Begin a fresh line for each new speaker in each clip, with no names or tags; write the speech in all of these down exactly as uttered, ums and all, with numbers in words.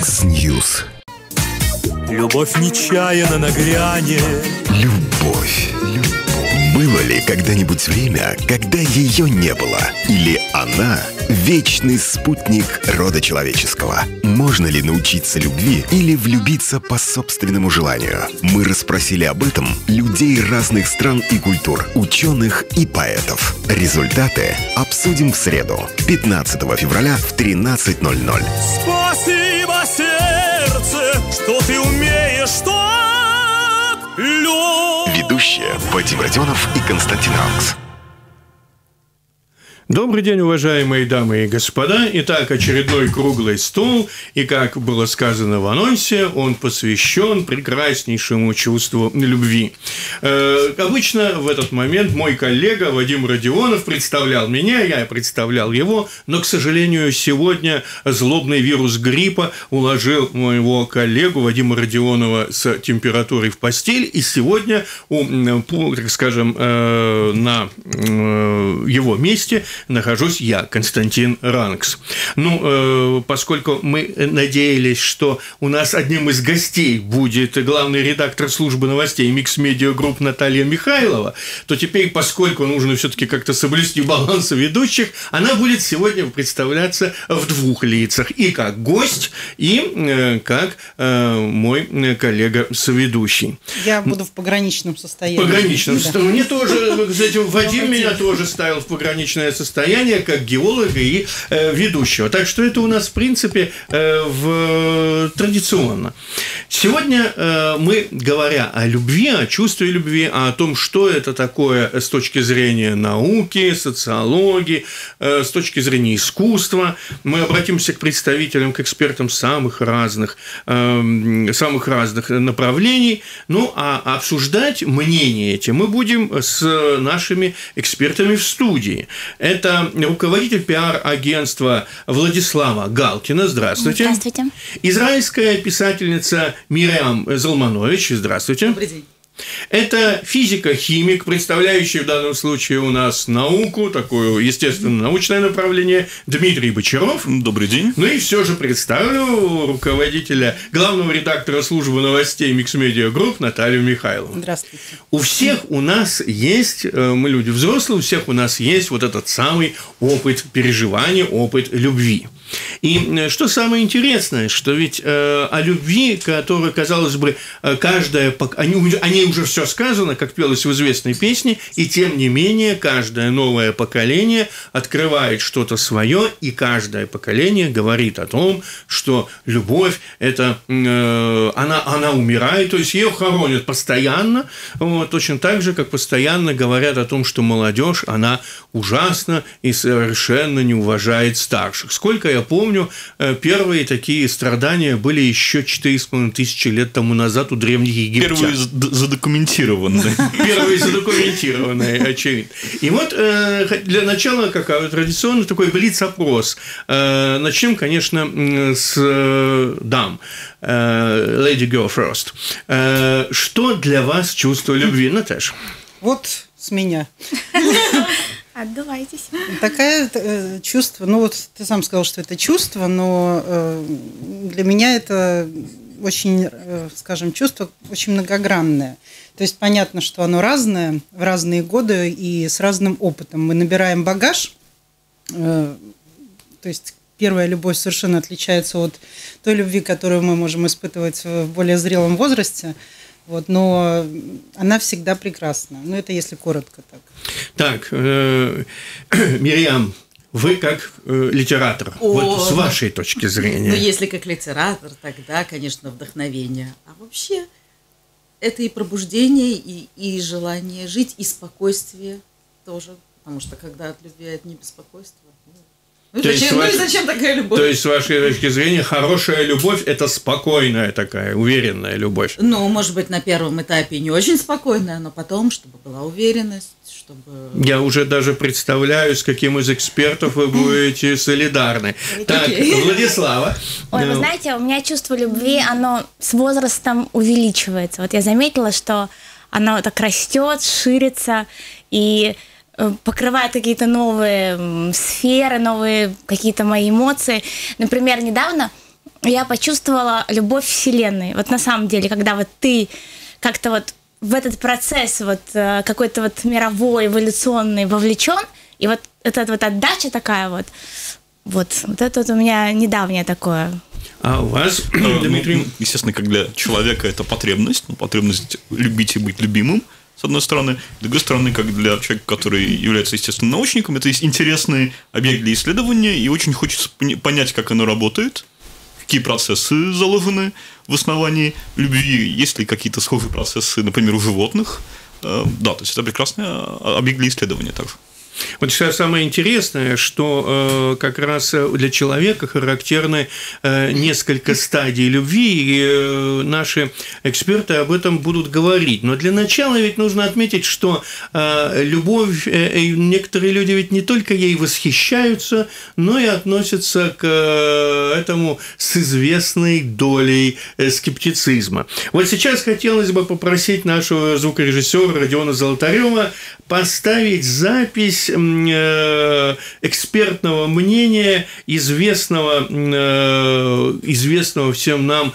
Яндекс.Ньюс.
Любовь нечаянно нагрянет.
Любовь. Любовь. Было ли когда-нибудь время, когда ее не было? Или она вечный спутник рода человеческого? Можно ли научиться любви или влюбиться по собственному желанию? Мы расспросили об этом людей разных стран и культур, ученых и поэтов. Результаты обсудим в среду, пятнадцатого февраля в тринадцать ноль ноль.
Спасибо, сердце, что ты умеешь так любить.
Ведущие Вадим Родионов и Константин Ранкс.
Добрый день, уважаемые дамы и господа. Итак, очередной круглый стол, и, как было сказано в анонсе, он посвящен прекраснейшему чувству любви. Э, обычно в этот момент мой коллега Вадим Родионов представлял меня, я представлял его, но, к сожалению, сегодня злобный вирус гриппа уложил моего коллегу Вадима Родионова с температурой в постель, и сегодня, у, так скажем, э, на э, его месте нахожусь я, Константин Ранкс. Ну, э, поскольку мы надеялись, что у нас одним из гостей будет главный редактор службы новостей Mix Media Group Наталья Михайлова, то теперь, поскольку нужно все-таки как-то соблюсти баланс ведущих, она будет сегодня представляться в двух лицах: и как гость, и э, как э, мой коллега-соведущий.
Я буду в пограничном состоянии.
В пограничном
да.
состоянии. Мне тоже, кстати, Вадим меня тоже ставил в пограничное состояние, как геолога и э, ведущего. Так что это у нас, в принципе, э, в... традиционно. Сегодня э, мы, говоря о любви, о чувстве любви, о том, что это такое с точки зрения науки, социологии, э, с точки зрения искусства, мы обратимся к представителям, к экспертам самых разных, э, самых разных направлений. Ну, а обсуждать мнения эти мы будем с нашими экспертами в студии. Это руководитель пиар-агентства Владислава Галкина. Здравствуйте.
Здравствуйте.
Израильская писательница Мириам Залманович. Здравствуйте.
Добрый день.
Это физико-химик, представляющий в данном случае у нас науку, такое естественно-научное направление, Дмитрий Бочаров.
Добрый день.
Ну и все же представлю руководителя, главного редактора службы новостей Mix Media Group Наталью Михайлову.
Здравствуйте.
У всех у нас есть, мы люди взрослые, у всех у нас есть вот этот самый опыт переживания, опыт любви. И что самое интересное, что ведь э, о любви, которая, казалось бы, каждая, они, о ней уже все сказано, как пелось в известной песне, и тем не менее каждое новое поколение открывает что-то свое, и каждое поколение говорит о том, что любовь это э, она, она умирает, то есть ее хоронят постоянно, вот, точно так же, как постоянно говорят о том, что молодежь она ужасна и совершенно не уважает старших. Сколько я помню, первые такие страдания были еще четыре с половиной тысячи лет тому назад у древних египтян.
Первые задокументированные.
Первые задокументированные, очевидно. И вот для начала, как традиционно, такой блиц-опрос. Начнем, конечно, с дам. Lady Go First. Что для вас чувство любви, Наташа?
Вот с меня.
Отдувайтесь.
Такое э, чувство, ну вот ты сам сказал, что это чувство, но э, для меня это очень, э, скажем, чувство очень многогранное. То есть понятно, что оно разное в разные годы и с разным опытом. Мы набираем багаж, э, то есть первая любовь совершенно отличается от той любви, которую мы можем испытывать в более зрелом возрасте. Вот, но она всегда прекрасна. Ну, это если коротко так.
Так, э, Мириам, вы как э, литератор,
О,
вот с вашей точки зрения.
Ну, если как литератор, тогда, конечно, вдохновение. А вообще, это и пробуждение, и, и желание жить, и спокойствие тоже. Потому что когда от любви от беспокойства... Ну, зачем, ну
ваш...
и зачем такая любовь?
То есть, с вашей точки зрения, хорошая любовь – это спокойная такая, уверенная любовь?
Ну, может быть, на первом этапе не очень спокойная, но потом, чтобы была уверенность, чтобы…
Я уже даже представляю, с каким из экспертов вы будете солидарны. Так, Владислава.
Ой, вы знаете, у меня чувство любви, оно с возрастом увеличивается. Вот я заметила, что оно так растет, ширится, и покрывает какие-то новые сферы, новые какие-то мои эмоции. Например, недавно я почувствовала любовь Вселенной. Вот на самом деле, когда вот ты как-то вот в этот процесс вот какой-то вот мировой, эволюционный вовлечен, и вот эта вот отдача такая вот, вот, вот это вот у меня недавнее такое.
А у вас, Дмитрий?
Ну, естественно, как для человека это потребность, ну, потребность любить и быть любимым, с одной стороны. С другой стороны, как для человека, который является, естественно, научником, это есть интересный объект для исследования, и очень хочется понять, как оно работает, какие процессы заложены в основании любви, есть ли какие-то схожие процессы, например, у животных. Да, то есть это прекрасный объект для исследования также.
Вот сейчас самое интересное, что э, как раз для человека характерны э, несколько стадий любви, и э, наши эксперты об этом будут говорить. Но для начала ведь нужно отметить, что э, любовь, э, некоторые люди ведь не только ей восхищаются, но и относятся к э, этому с известной долей э, скептицизма. Вот сейчас хотелось бы попросить нашего звукорежиссера Родиона Золотарева поставить запись экспертного мнения известного, известного всем нам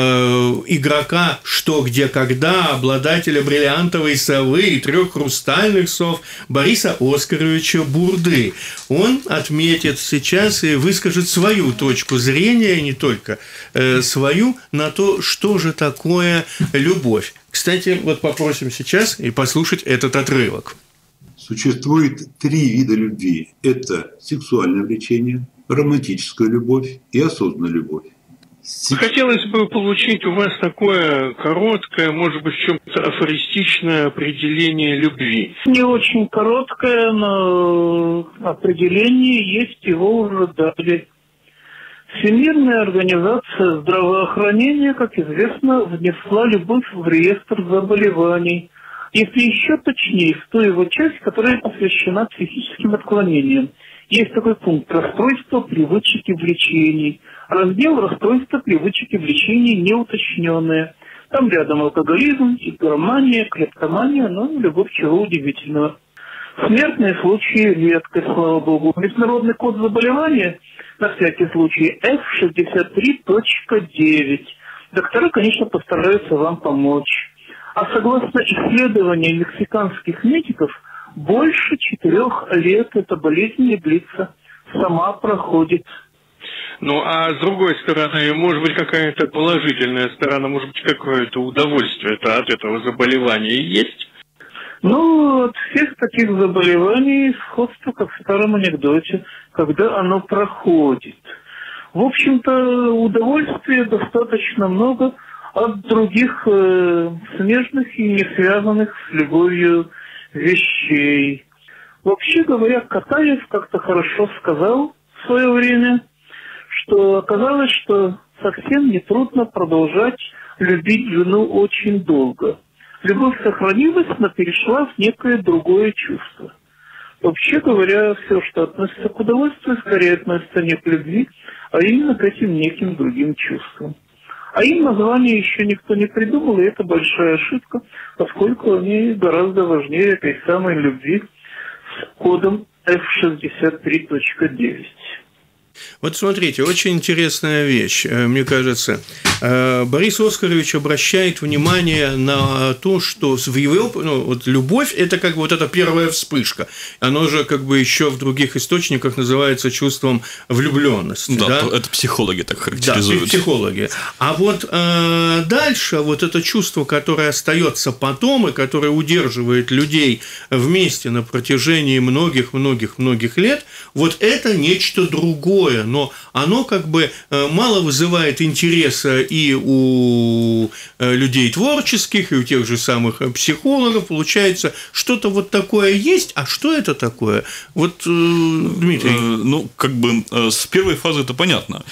игрока «Что, где, когда», обладателя бриллиантовой совы и трех хрустальных сов Бориса Оскаровича Бурды. Он отметит сейчас и выскажет свою точку зрения, не только свою, на то, что же такое любовь. Кстати, вот попросим сейчас и послушать этот отрывок.
Существует три вида любви. Это сексуальное влечение, романтическая любовь и осознанная любовь.
Хотелось бы получить у вас такое короткое, может быть, в чем-то афористичное определение любви.
Не очень короткое, но определение есть, его уже дали. Всемирная организация здравоохранения, как известно, внесла любовь в реестр заболеваний. Если еще точнее, в ту его часть, которая посвящена психическим отклонениям. Есть такой пункт «Расстройство привычек и влечений». Раздел «Расстройство привычек и влечений» неуточненное. Там рядом алкоголизм, игромания, клептомания, но любовь чего удивительного. Смертные случаи редкость, слава богу. Международный код заболевания, на всякий случай, эф шестьдесят три точка девять. Доктора, конечно, постараются вам помочь. А согласно исследованиям мексиканских медиков, больше четырех лет эта болезнь не длится, сама проходит.
Ну, а с другой стороны, может быть, какая-то положительная сторона, может быть, какое-то удовольствие от этого заболевания есть?
Ну, от всех таких заболеваний сходство, как в старом анекдоте, когда оно проходит. В общем-то, удовольствия достаточно много от других э, смежных и не связанных с любовью вещей. Вообще говоря, Катаев как-то хорошо сказал в свое время, что оказалось, что совсем нетрудно продолжать любить жену очень долго. Любовь сохранилась, но перешла в некое другое чувство. Вообще говоря, все, что относится к удовольствию, скорее относится не к любви, а именно к этим неким другим чувствам. А им название еще никто не придумал, и это большая ошибка, поскольку они гораздо важнее этой самой любви с кодом эф шестьдесят три точка девять.
Вот смотрите, очень интересная вещь, мне кажется. Борис Оскарович обращает внимание на то, что в его, ну, вот любовь – это как бы вот эта первая вспышка. Оно же как бы еще в других источниках называется чувством влюбленности.
Да,
да?
Это психологи так характеризуют.
Да, психологи. А вот э, дальше вот это чувство, которое остается потом и которое удерживает людей вместе на протяжении многих-многих-многих лет, вот это нечто другое, но оно как бы мало вызывает интереса и у людей творческих, и у тех же самых психологов. Получается, что-то вот такое есть, а что это такое? Вот, Дмитрий.
Ну, как бы с первой фазы это понятно.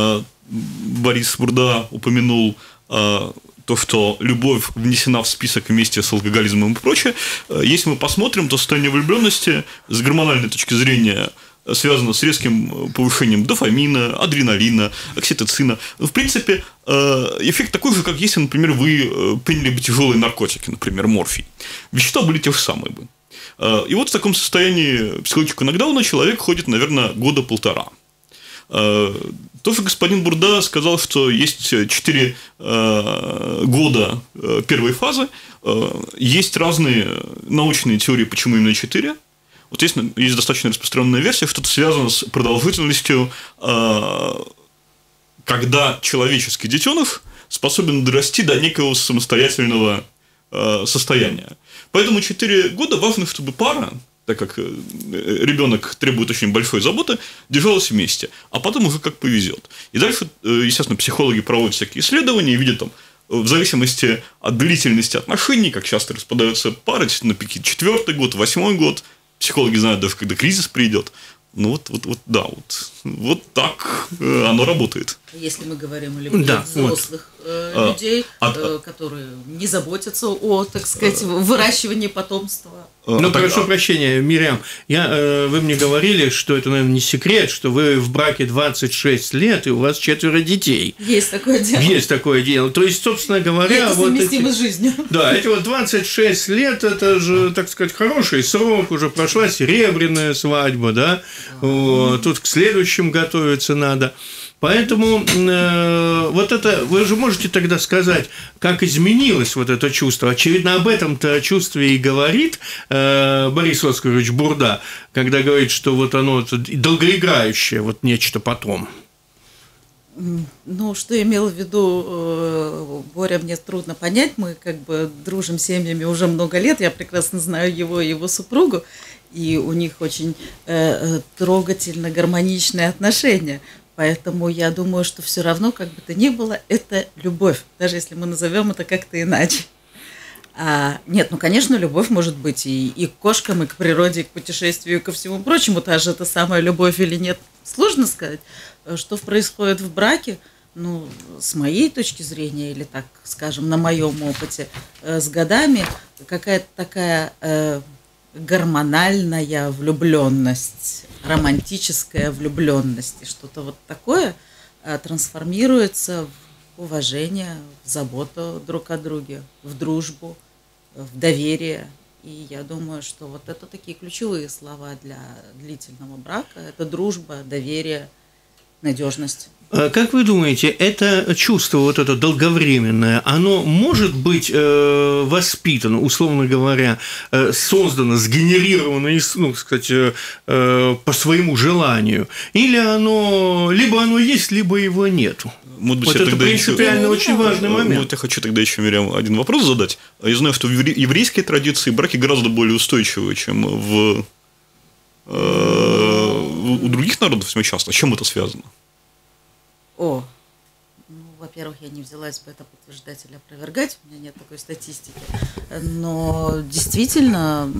Борис Бурда упомянул то, что любовь внесена в список вместе с алкоголизмом и прочее. Если мы посмотрим, то состояние влюбленности с гормональной точки зрения связано с резким повышением дофамина, адреналина, окситоцина. В принципе, эффект такой же, как если, например, вы приняли бы тяжелые наркотики, например, морфий. Вещества были те же самые бы. И вот в таком состоянии психологического нокдауна человек ходит, наверное, года полтора. тоже господин Бурда сказал, что есть четыре э, года э, первой фазы, э, есть разные научные теории, почему именно четыре. Вот есть, есть достаточно распространенная версия, что это связано с продолжительностью, э, когда человеческий детеныш способен дорасти до некого самостоятельного э, состояния. Поэтому четыре года важно, чтобы пара, так как ребенок требует очень большой заботы, держалась вместе, а потом уже как повезет. И дальше, естественно, психологи проводят всякие исследования и видят там, в зависимости от длительности отношений, как часто распадаются пары, на пике четвертый год, восьмой год, психологи знают даже, когда кризис придет. Ну вот, вот, вот, да, вот, вот так оно работает.
Если мы говорим о любви
да,
взрослых
вот.
э, людей,
а,
э, которые не заботятся о, так сказать, выращивании потомства.
Ну,
а,
прошу
а...
прощения, Мирям, я, э, вы мне говорили, что это, наверное, не секрет, что вы в браке двадцать шесть лет, и у вас четверо детей.
Есть такое дело.
Есть такое дело. То есть, собственно говоря...
И это
вот
совместимо
эти...
с жизнью.
Да, эти вот двадцать шесть лет, это же, так сказать, хороший срок, уже прошла серебряная свадьба, да, вот, тут к следующим готовиться надо. Поэтому э, вот это, вы же можете тогда сказать, как изменилось вот это чувство. Очевидно, об этом-то чувстве и говорит э, Борис Оскарович Бурда, когда говорит, что вот оно долгоиграющее, вот нечто потом.
Ну, что имел в виду Боря, мне трудно понять. Мы как бы дружим с семьями уже много лет. Я прекрасно знаю его и его супругу. И у них очень э, трогательно гармоничные отношения. Поэтому я думаю, что все равно, как бы то ни было, это любовь, даже если мы назовем это как-то иначе. А, нет, ну, конечно, любовь может быть и, и к кошкам, и к природе, и к путешествию, и ко всему прочему. Та же это самая любовь или нет, сложно сказать. Что происходит в браке, ну, с моей точки зрения, или так скажем, на моем опыте, э, с годами, какая-то такая э, гормональная влюбленность, романтическая влюбленность, и что-то вот такое э, трансформируется в уважение, в заботу друг о друге, в дружбу, в доверие. И я думаю, что вот это такие ключевые слова для длительного брака. Это дружба, доверие, надежность.
Как вы думаете, это чувство, вот это долговременное, оно может быть э, воспитано, условно говоря, э, создано, сгенерировано, ну, сказать, э, по своему желанию, или оно, либо оно есть, либо его нету?
Может быть,
вот
это
принципиально
еще...
очень важный момент.
Вот я хочу тогда еще, Мирям, один вопрос задать. Я знаю, что в еврейской традиции браки гораздо более устойчивые, чем в, э, у других народов часто. С чем это связано?
О, ну, во-первых, я не взялась бы это подтверждать или опровергать, у меня нет такой статистики, но действительно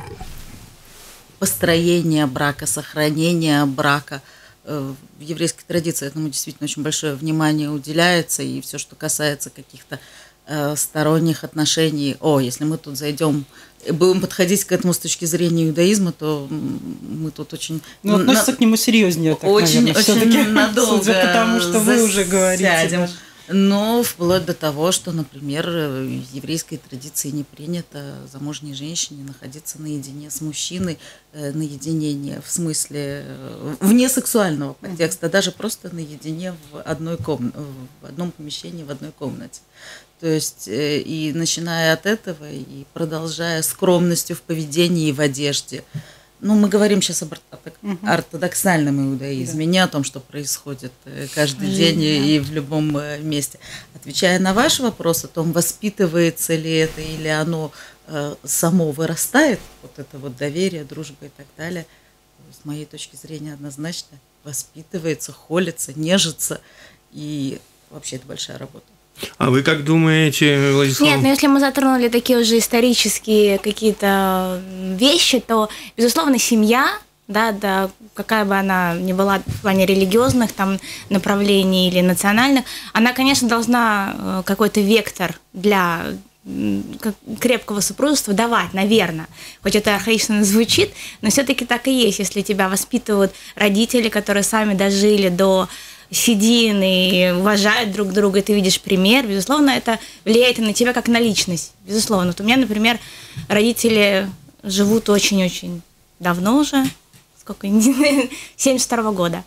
построение брака, сохранение брака в еврейской традиции этому действительно очень большое внимание уделяется, и все, что касается каких-то э, сторонних отношений, о, если мы тут зайдем, будем подходить к этому с точки зрения иудаизма, то мы тут очень...
Ну, относятся на... к нему серьезнее, так,
очень,
наверное,
очень надолго,
судя по тому, что вы уже говорите. Да.
Но вплоть до того, что, например, в еврейской традиции не принято замужней женщине находиться наедине с мужчиной, э, наедине не в смысле э, вне сексуального контекста, даже просто наедине в одной ком... в одном помещении, в одной комнате. То есть э, и начиная от этого, и продолжая скромностью в поведении и в одежде. Ну, мы говорим сейчас об ортодоксальном иудаизме, да. Не о том, что происходит каждый Жизнь, день да. и в любом месте. Отвечая на ваш вопрос о том, воспитывается ли это или оно э, само вырастает, вот это вот доверие, дружба и так далее, с моей точки зрения однозначно воспитывается, холится, нежится, и вообще это большая работа.
А вы как думаете, Владислав?
Нет, но если мы затронули такие уже исторические какие-то вещи, то, безусловно, семья, да, да, какая бы она ни была в плане религиозных там направлений или национальных, она, конечно, должна какой-то вектор для крепкого супружества давать, наверное. Хоть это архаично звучит, но все-таки так и есть. Если тебя воспитывают родители, которые сами дожили до седин и уважают друг друга, и ты видишь пример, безусловно, это влияет и на тебя как на личность. Безусловно. Вот у меня, например, родители живут очень-очень давно уже, сколько, семьдесят второго года.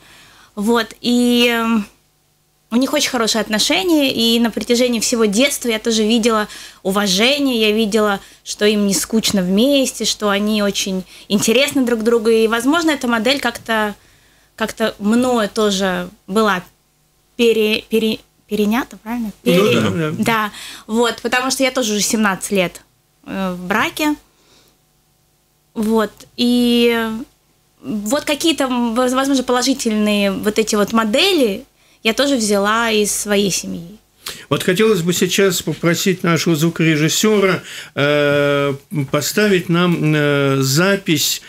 Вот, и у них очень хорошие отношения, и на протяжении всего детства я тоже видела уважение, я видела, что им не скучно вместе, что они очень интересны друг другу, и, возможно, эта модель как-то, как-то мною тоже была пере, пере, перенята, правильно? Пере,
ну, да, да.
Да, вот, потому что я тоже уже семнадцать лет в браке, вот, и вот какие-то, возможно, положительные вот эти вот модели я тоже взяла из своей семьи.
Вот хотелось бы сейчас попросить нашего звукорежиссера э, поставить нам э, запись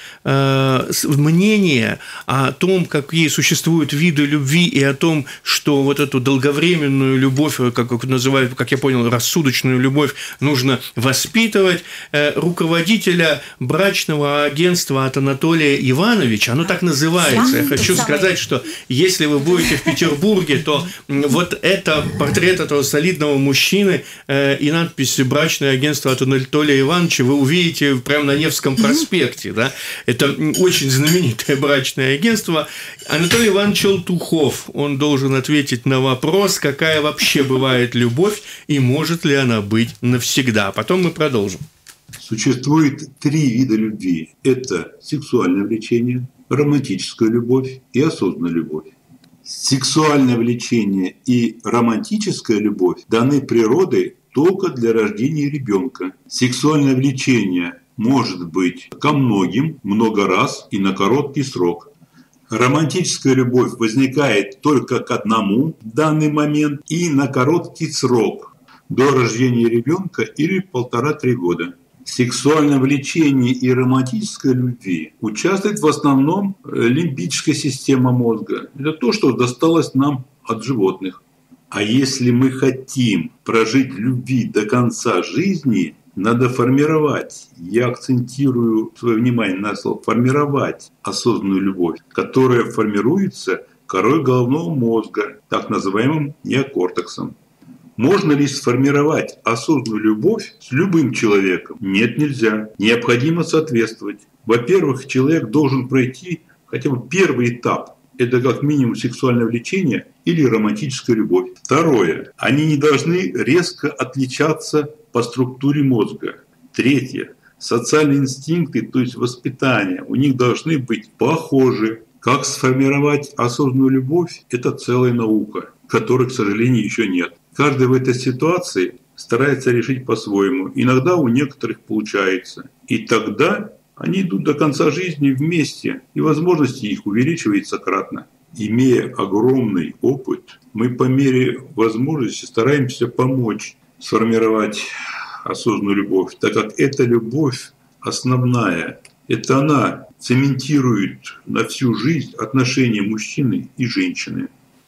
э, мнения о том, какие существуют виды любви, и о том, что вот эту долговременную любовь, как, как называют, как я понял, рассудочную любовь, нужно воспитывать. Э, руководителя брачного агентства от Анатолия Ивановича, оно так называется. Я хочу сказать, что если вы будете в Петербурге, то вот это портрет этого солидного мужчины э, и надпись «Брачное агентство от Анатолия Ивановича» вы увидите прямо на Невском проспекте. Да? Это очень знаменитое брачное агентство. Анатолий Иванович Алтухов, он должен ответить на вопрос, какая вообще бывает любовь и может ли она быть навсегда. Потом мы продолжим.
Существует три вида любви. Это сексуальное влечение, романтическая любовь и осознанная любовь. Сексуальное влечение и романтическая любовь даны природой только для рождения ребенка. Сексуальное влечение может быть ко многим, много раз и на короткий срок. Романтическая любовь возникает только к одному в данный момент и на короткий срок, до рождения ребенка или полтора-три года. Сексуальное влечение и романтическая любви участвует в основном лимбическая система мозга. Это то, что досталось нам от животных. А если мы хотим прожить любви до конца жизни, надо формировать, я акцентирую свое внимание на слово формировать осознанную любовь, которая формируется корой головного мозга, так называемым неокортексом. Можно ли сформировать осознанную любовь с любым человеком? Нет, нельзя. Необходимо соответствовать. Во-первых, человек должен пройти хотя бы первый этап. Это как минимум сексуальное влечение или романтическая любовь. Второе. Они не должны резко отличаться по структуре мозга. Третье. Социальные инстинкты, то есть воспитание, у них должны быть похожи. Как сформировать осознанную любовь – это целая наука, которой, к сожалению, еще нет. Каждый в этой ситуации старается решить по-своему. Иногда у некоторых получается. И тогда они идут до конца жизни вместе, и возможности их увеличиваются кратно. Имея огромный опыт, мы по мере возможности стараемся помочь сформировать осознанную любовь, так как эта любовь основная. Это она цементирует на всю жизнь отношения мужчины и женщины.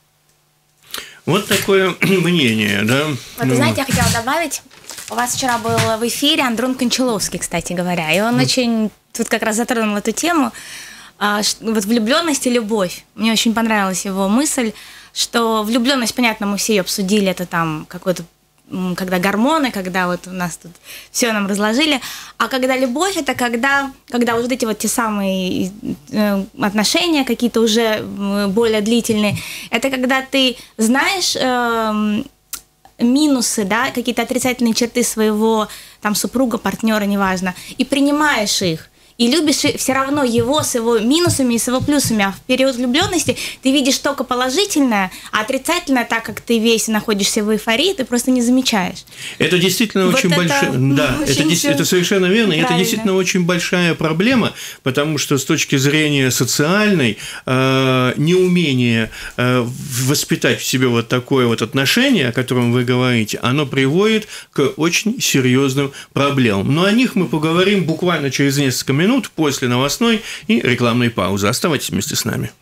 Вот такое мнение, да?
Вот, вы знаете, я хотела добавить, у вас вчера был в эфире Андрон Кончаловский, кстати говоря, и он mm. очень тут как раз затронул эту тему, вот влюбленность и любовь. Мне очень понравилась его мысль, что влюбленность, понятно, мы все ее обсудили, это там какой-то, когда гормоны, когда вот у нас тут все нам разложили, а когда любовь, это когда, когда вот эти вот те самые отношения какие-то уже более длительные, это когда ты знаешь э, минусы, да, какие-то отрицательные черты своего там супруга, партнера, неважно, и принимаешь их. И любишь все равно его с его минусами и с его плюсами. А в период влюбленности ты видишь только положительное, а отрицательное, так как ты весь находишься в эйфории, ты просто не замечаешь.
Это действительно вот очень большая... Да, это, это совершенно верно. И это действительно очень большая проблема, потому что с точки зрения социальной э, неумение э, воспитать в себе вот такое вот отношение, о котором вы говорите, оно приводит к очень серьезным проблемам. Но о них мы поговорим буквально через несколько минут. минут после новостной и рекламной паузы. Оставайтесь вместе с нами.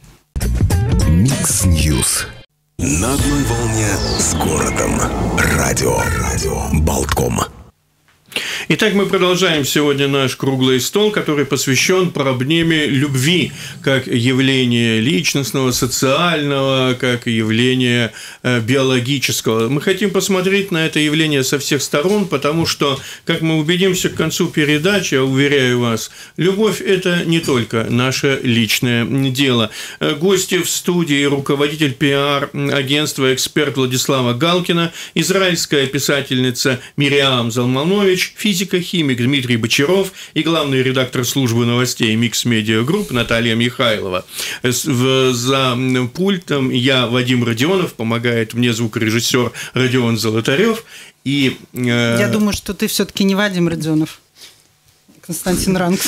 Микс Ньюс. На одной волне с городом. Радио. Радио. Болтком.
Итак, мы продолжаем сегодня наш круглый стол, который посвящен проблеме любви как явления личностного, социального, как явления биологического. Мы хотим посмотреть на это явление со всех сторон, потому что, как мы убедимся к концу передачи, я уверяю вас, любовь – это не только наше личное дело. Гости в студии – руководитель пиар-агентства, эксперт Владислава Галкина, израильская писательница Мириам Залманович, физико-химик Дмитрий Бочаров и главный редактор службы новостей Микс Медиа Групп Наталья Михайлова. За пультом я, Вадим Родионов, помогает мне звукорежиссер Родион Золотарев. И, э...
Я думаю, что ты все-таки не Вадим Родионов, Константин Ранкс.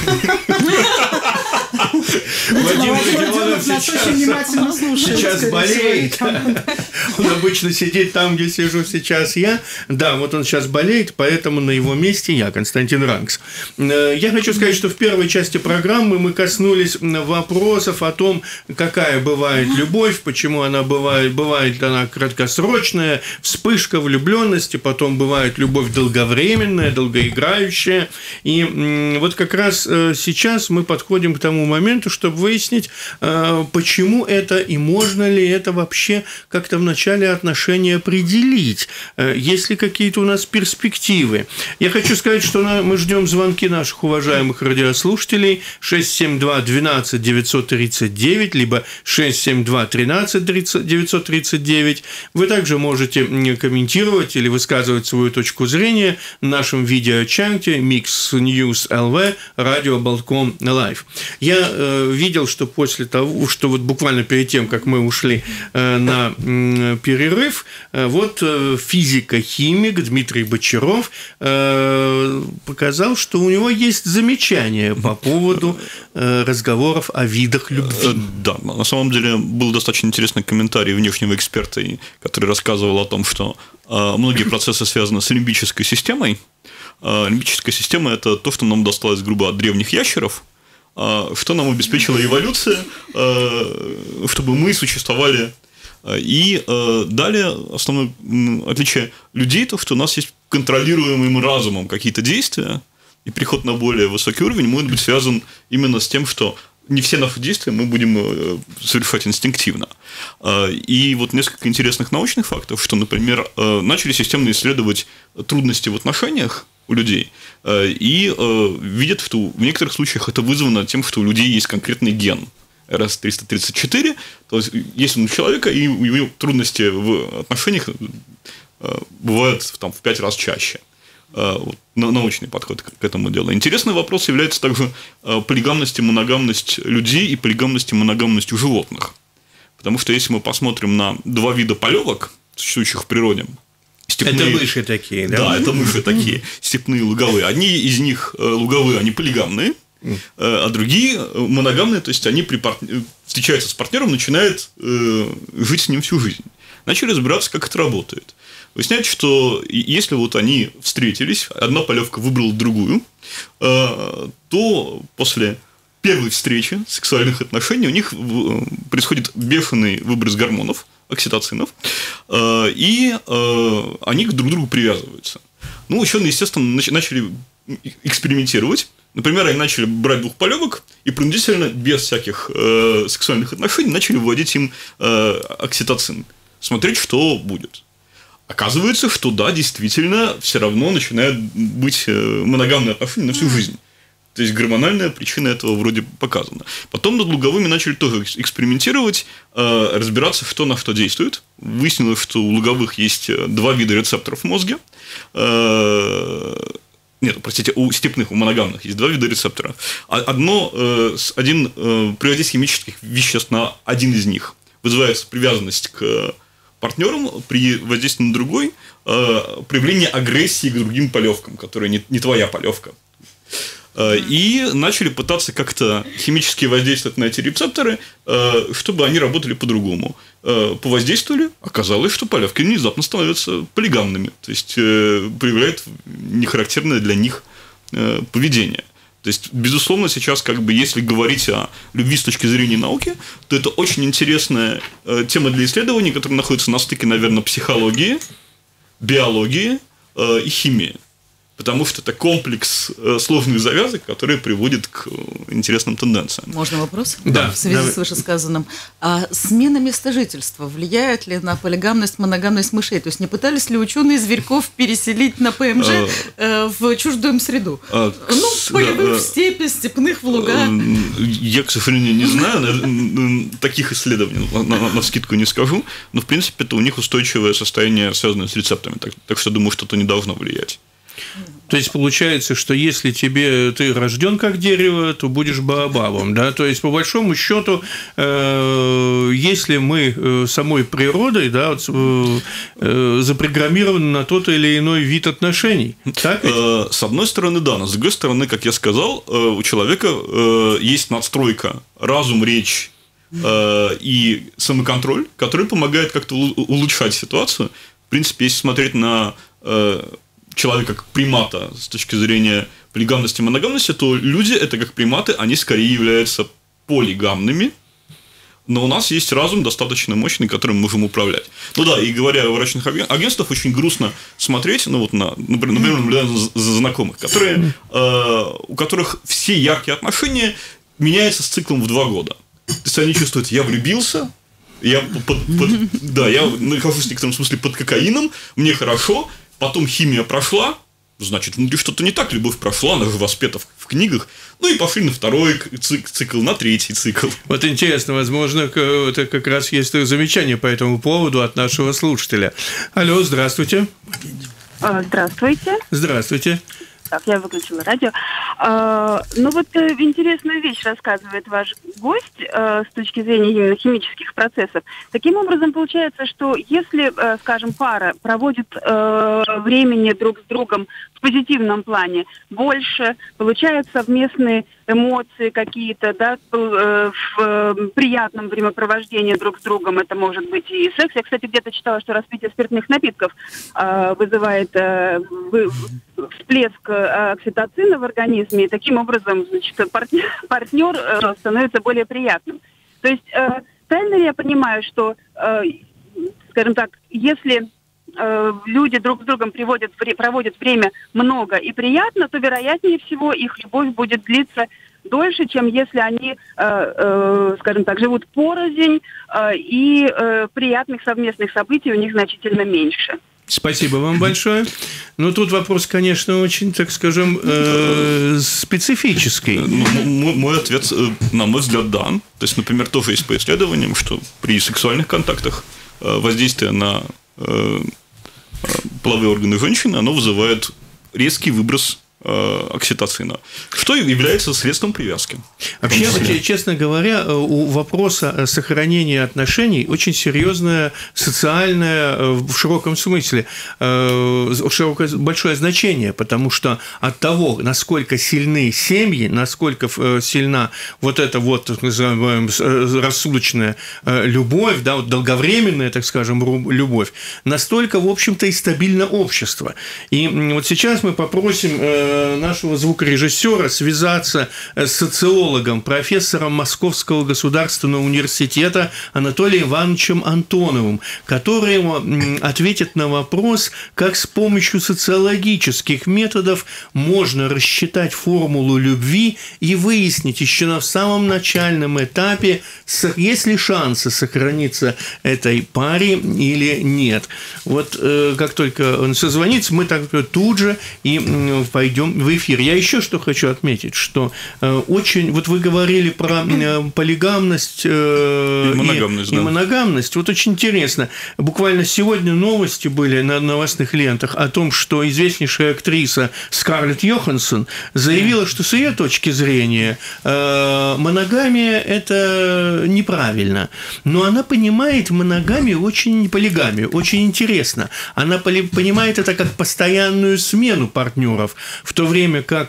Вадим Родионов нас очень внимательно слушает. Сейчас болеет. Он обычно сидит там, где сижу сейчас я. Да, вот он сейчас болеет, поэтому на его месте я, Константин Ранкс. Я хочу сказать, что в первой части программы мы коснулись вопросов о том, какая бывает любовь, почему она бывает. Бывает она краткосрочная, вспышка влюбленности, потом бывает любовь долговременная, долгоиграющая. И вот как раз сейчас мы подходим к тому моменту, чтобы выяснить, почему это и можно ли это вообще как-то в начале отношений определить, есть ли какие-то у нас перспективы. Я хочу сказать, что мы ждем звонки наших уважаемых радиослушателей шесть семь два двенадцать девятьсот тридцать девять, либо шесть семь два тринадцать девятьсот тридцать девять. Вы также можете комментировать или высказывать свою точку зрения в нашем видеочате Mix News эл ви радио Болтком Лайв. Я э, видел, что после того, что вот буквально перед тем, как мы ушли э, на э, перерыв, э, вот э, физико-химик Дмитрий Бочаров э, показал, что у него есть замечания по поводу э, разговоров о видах любви.
Да, на самом деле был достаточно интересный комментарий внешнего эксперта, который рассказывал о том, что э, многие процессы связаны с лимбической системой. Э, лимбическая система – это то, что нам досталось грубо от древних ящеров, что нам обеспечила эволюция, чтобы мы существовали. И далее основное отличие людей то, что у нас есть контролируемым разумом какие-то действия, и переход на более высокий уровень может быть связан именно с тем, что не все наши действия мы будем совершать инстинктивно. И вот несколько интересных научных фактов, что, например, начали системно исследовать трудности в отношениях у людей, и видят, что в некоторых случаях это вызвано тем, что у людей есть конкретный ген эр эс триста тридцать четыре, то есть есть он у человека, и у него трудности в отношениях бывают там, в пять раз чаще. Вот, научный подход к этому делу. Интересный вопрос является также полигамность и моногамность людей и полигамность и моногамность у животных. Потому что если мы посмотрим на два вида полевок, существующих в природе, степные...
Это мыши такие, да?
Да, это мыши такие, степные луговые. Одни из них луговые, они полигамные, а другие моногамные, то есть они при пар... встречаются с партнером, начинают жить с ним всю жизнь. Начали разбираться, как это работает. Выясняется, что если вот они встретились, одна полевка выбрала другую, то после первой встречи сексуальных отношений у них происходит бешеный выброс гормонов, окситоцинов, и они друг к другу привязываются. Ну, ученые, естественно, начали экспериментировать. Например, они начали брать двух полевок и принудительно, без всяких сексуальных отношений, начали вводить им окситоцин, смотреть, что будет. Оказывается, что да, действительно, все равно начинают быть моногамные отношения на всю жизнь. То есть гормональная причина этого вроде показана. Потом над луговыми начали тоже экспериментировать, разбираться, что на что действует. Выяснилось, что у луговых есть два вида рецепторов в мозге. Нет, простите, у степных, у моногамных есть два вида рецепторов. Одно, один при воздействии химических веществ на один из них вызывается привязанность к партнером, при воздействии на другой проявление агрессии к другим полевкам, которые не, не твоя полевка. И начали пытаться как-то химически воздействовать на эти рецепторы, чтобы они работали по-другому. Повоздействовали, оказалось, что полевки внезапно становятся полигамными, то есть проявляют нехарактерное для них поведение. То есть, безусловно, сейчас, как бы, если говорить о любви с точки зрения науки, то это очень интересная тема для исследований, которая находится на стыке, наверное, психологии, биологии и химии. потому что это комплекс сложных завязок, которые приводят к интересным тенденциям.
Можно вопрос?
Да.
В связи
давай.
с вышесказанным. А смена места жительства влияет ли на полигамность, моногамность мышей? То есть не пытались ли ученые зверьков переселить на ПМЖ э, в чуждую им среду?
А,
Ну,
кс-
полевых
да,
в степи, степных в луга.
Я, к сожалению, не знаю, на- таких исследований на, на, навскидку не скажу, но, в принципе, это у них устойчивое состояние, связанное с рецептами, так, так что, думаю, что это не должно влиять.
То есть получается, что если тебе ты рожден как дерево, то будешь баобабом, да? То есть по большому счету, э, если мы э, самой природой, да, вот, э, э, запрограммированы на тот или иной вид отношений, так ведь?
Э, С одной стороны, да, но с другой стороны, как я сказал, э, у человека э, есть надстройка, разум, речь э, и самоконтроль, который помогает как-то у- улучшать ситуацию. В принципе, если смотреть на э, человека как примата с точки зрения полигамности и моногамности, то люди, это как приматы, они скорее являются полигамными, но у нас есть разум достаточно мощный, которым мы можем управлять. Ну да, и говоря о врачных аген- агентствах, очень грустно смотреть, ну вот на, например, например, наблюдая за за знакомых, которые, э, у которых все яркие отношения меняются с циклом в два года. То есть они чувствуют, я влюбился, я под, под- да, я нахожусь в некотором смысле под кокаином, мне хорошо, потом химия прошла, значит, внутри что-то не так, любовь прошла, она же воспета в, в книгах, ну и пошли на второй цик- цикл, на третий цикл.
Вот интересно, возможно, к- это как раз есть замечание по этому поводу от нашего слушателя. Алло, здравствуйте.
А, Здравствуйте.
Здравствуйте.
Так, я выключила радио. А, ну вот э, интересную вещь рассказывает ваш гость э, с точки зрения именно химических процессов. Таким образом, получается, что если, э, скажем, пара проводит э, времени друг с другом в позитивном плане больше, получают совместные эмоции какие-то, да, э, в э, приятном времяпровождении друг с другом, это может быть и секс. Я, кстати, где-то читала, что распитие спиртных напитков э, вызывает э, вы, всплеск э, окситоцина в организме, и таким образом, значит, партнер, партнер э, становится более приятным. То есть, э, правильно ли я понимаю, что, э, скажем так, если э, люди друг с другом приводят, проводят время много и приятно, то, вероятнее всего, их любовь будет длиться дольше, чем если они, э, э, скажем так, живут порознь, э, и э, приятных совместных событий у них значительно меньше.
Спасибо вам большое. Но тут вопрос, конечно, очень, так скажем, э, специфический.
Ну, мой, мой ответ, э, на мой взгляд, да. То есть, например, тоже есть по исследованиям, что при сексуальных контактах э, воздействие на э, э, половые органы женщины, оно вызывает резкий выброс э, окситоцина, что является средством привязки.
Вообще, вот, честно говоря, у вопроса сохранения отношений очень серьезное социальное, в широком смысле, широкое, большое значение, потому что от того, насколько сильны семьи, насколько сильна вот эта вот, так называемая, рассудочная любовь, да, вот долговременная, так скажем, любовь, настолько, в общем-то, и стабильно общество. И вот сейчас мы попросим нашего звукорежиссера связаться с социологом, профессором Московского государственного университета Анатолием Ивановичем Антоновым, который ответит на вопрос, как с помощью социологических методов можно рассчитать формулу любви и выяснить еще на самом начальном этапе, есть ли шансы сохраниться этой паре или нет. Вот как только он созвонится, мы так тут же и пойдем в эфир. Я еще что хочу отметить, что очень, вот вы говорили про полигамность и
моногамность,
и,
да.
и моногамность. Вот очень интересно. Буквально сегодня новости были на новостных лентах о том, что известнейшая актриса Скарлетт Йоханссон заявила, что с ее точки зрения моногамия – это неправильно. Но она понимает моногамию очень, полигамию очень интересно. Она понимает это как постоянную смену партнеров, в то время как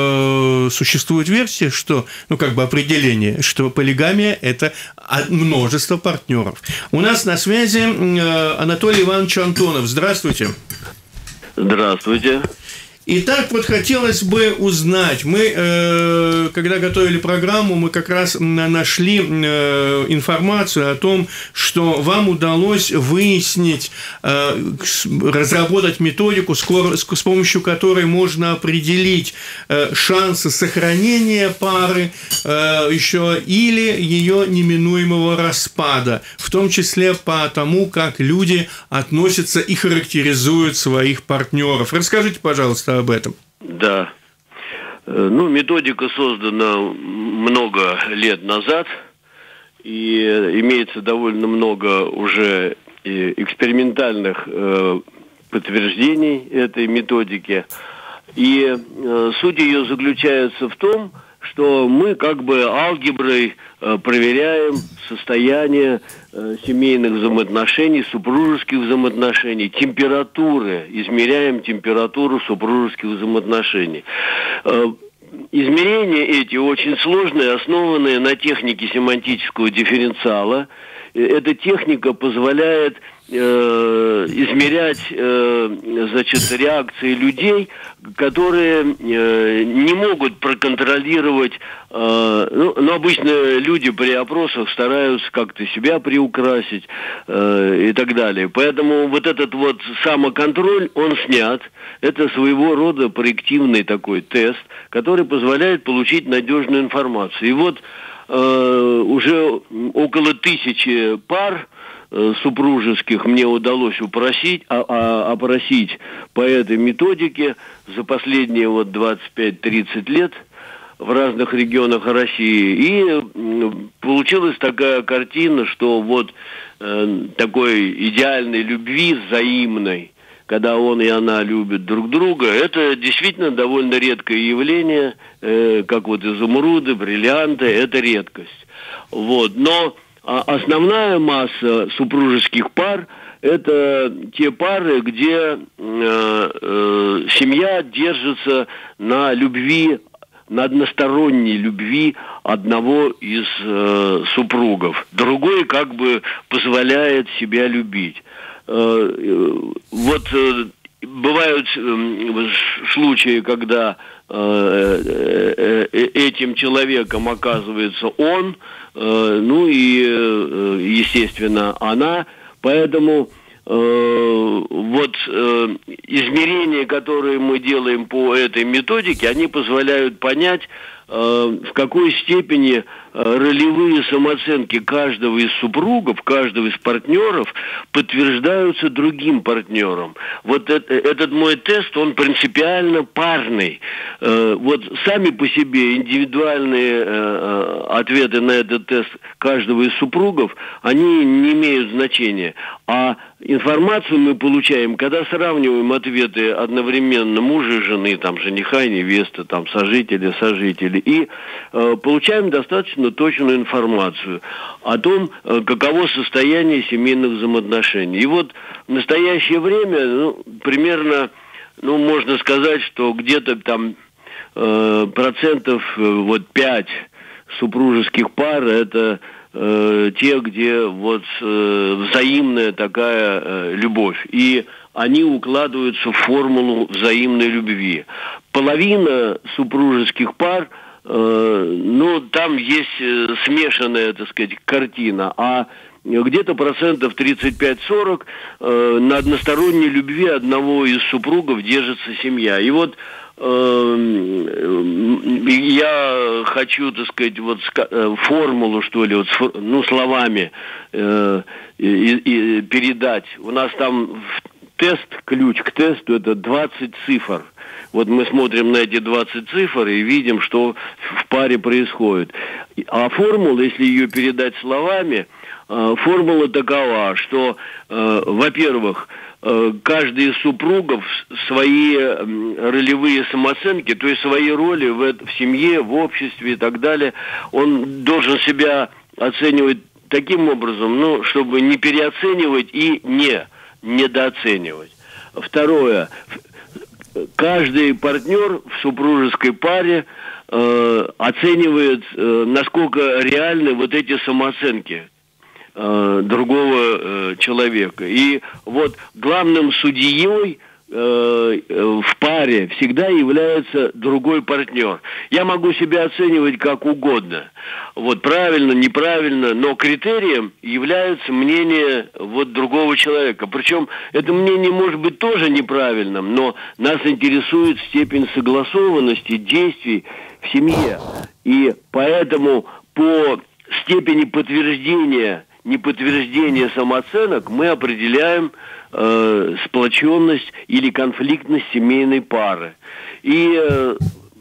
э, существует версия, что, ну, как бы определение, что полигамия – это множество партнеров. У нас на связи Анатолий Иванович Антонов. Здравствуйте.
Здравствуйте.
Итак, вот хотелось бы узнать, мы, э, когда готовили программу, мы как раз нашли э, информацию о том, что вам удалось выяснить, э, разработать методику, скоро, с помощью которой можно определить э, шансы сохранения пары э, еще или ее неминуемого распада, в том числе по тому, как люди относятся и характеризуют своих партнеров. Расскажите, пожалуйста, об этом.
Да. Ну, методика создана много лет назад, и имеется довольно много уже экспериментальных подтверждений этой методики. И суть ее заключается в том, что мы как бы алгеброй проверяем состояние семейных взаимоотношений, супружеских взаимоотношений, температуры, измеряем температуру супружеских взаимоотношений. Измерения эти очень сложные, основанные на технике семантического дифференциала. Эта техника позволяет э, измерять э, значит, реакции людей, которые э, не могут проконтролировать, э, ну, ну, обычно люди при опросах стараются как-то себя приукрасить э, и так далее. Поэтому вот этот вот самоконтроль, он снят. Это своего рода проективный такой тест, который позволяет получить надежную информацию. И вот Uh, уже около тысячи пар uh, супружеских мне удалось упросить, а, а, опросить по этой методике за последние вот двадцать пять тридцать лет в разных регионах России. И uh, получилась такая картина, что вот uh, такой идеальной любви взаимной, когда он и она любят друг друга, это действительно довольно редкое явление, э, как вот изумруды, бриллианты, это редкость. Вот. Но а, основная масса супружеских пар – это те пары, где э, э, семья держится на любви, на односторонней любви одного из э, супругов. Другой как бы позволяет себя любить. Вот бывают случаи, когда этим человеком оказывается он, ну и, естественно, она. Поэтому вот измерения, которые мы делаем по этой методике, они позволяют понять, в какой степени ролевые самооценки каждого из супругов, каждого из партнеров подтверждаются другим партнером. Вот это, этот мой тест, он принципиально парный. Вот сами по себе индивидуальные ответы на этот тест каждого из супругов, они не имеют значения. А информацию мы получаем, когда сравниваем ответы одновременно мужа и жены, там, жениха и невесты, там, сожителя, сожителей, и э, получаем достаточно точную информацию о том, э, каково состояние семейных взаимоотношений. И вот в настоящее время, ну, примерно, ну, можно сказать, что где-то там э, процентов э, вот пять супружеских пар это э, те, где вот э, взаимная такая э, любовь. И они укладываются в формулу взаимной любви. Половина супружеских пар, э, ну, там есть э, смешанная, так сказать, картина, а где-то процентов тридцать пять сорок э, на односторонней любви одного из супругов держится семья. И вот я хочу, так сказать, вот формулу, что ли, вот, ну, словами э, и, и передать. У нас там тест, ключ к тесту, это двадцать цифр. Вот мы смотрим на эти двадцать цифр и видим, что в паре происходит. А формула, если ее передать словами, э, формула такова, что, э, во-первых, каждый из супругов свои ролевые самооценки, то есть свои роли в, в семье, в обществе и так далее, он должен себя оценивать таким образом, ну, чтобы не переоценивать и не недооценивать. Второе. Каждый партнер в супружеской паре э, оценивает, э, насколько реальны вот эти самооценки другого э, человека. И вот главным судьей э, в паре всегда является другой партнер. Я могу себя оценивать как угодно. Вот правильно, неправильно, но критерием является мнение вот другого человека. Причем это мнение может быть тоже неправильным, но нас интересует степень согласованности действий в семье. И поэтому по степени подтверждения, неподтверждения самооценок мы определяем э, сплоченность или конфликтность семейной пары. И э,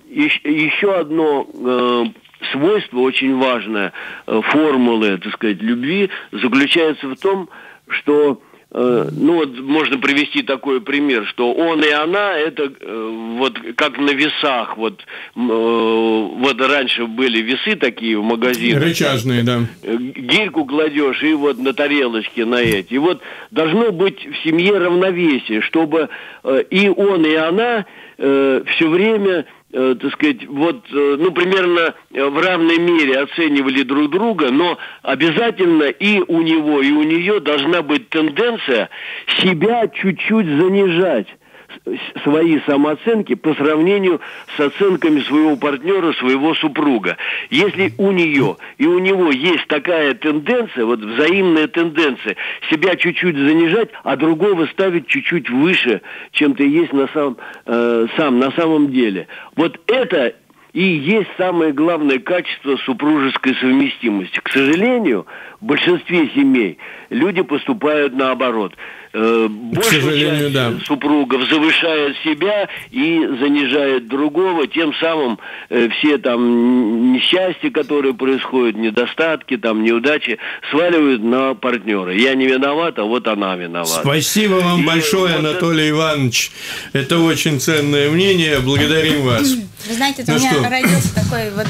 еще одно э, свойство очень важное э, формулы, так сказать, любви заключается в том, что э, ну вот можно привести такой пример, что он и она это э, вот как на весах, вот э, вот раньше были весы такие в магазинах,
рычажные, да,
гирьку кладешь и вот на тарелочке на эти, и вот должно быть в семье равновесие, чтобы э, и он и она э, все время э, так сказать, вот, э, ну, примерно в равной мере оценивали друг друга, но обязательно и у него, и у нее должна быть тенденция себя чуть-чуть занижать, свои самооценки по сравнению с оценками своего партнера, своего супруга. Если у нее и у него есть такая тенденция, вот взаимная тенденция, себя чуть-чуть занижать, а другого ставить чуть-чуть выше, чем ты есть на сам, э, сам на самом деле. Вот это и есть самое главное качество супружеской совместимости. К сожалению, в большинстве семей люди поступают наоборот. Большая часть да. супругов завышает себя и занижает другого, тем самым э, все там несчастья, которые происходят, недостатки, там неудачи, сваливают на партнера. Я не виноват, а вот она виновата.
Спасибо вам
и
большое, вот Анатолий это... Иванович. Это очень ценное мнение. Благодарим вас.
Вы знаете,
ну
у меня
что?
родился такой вот...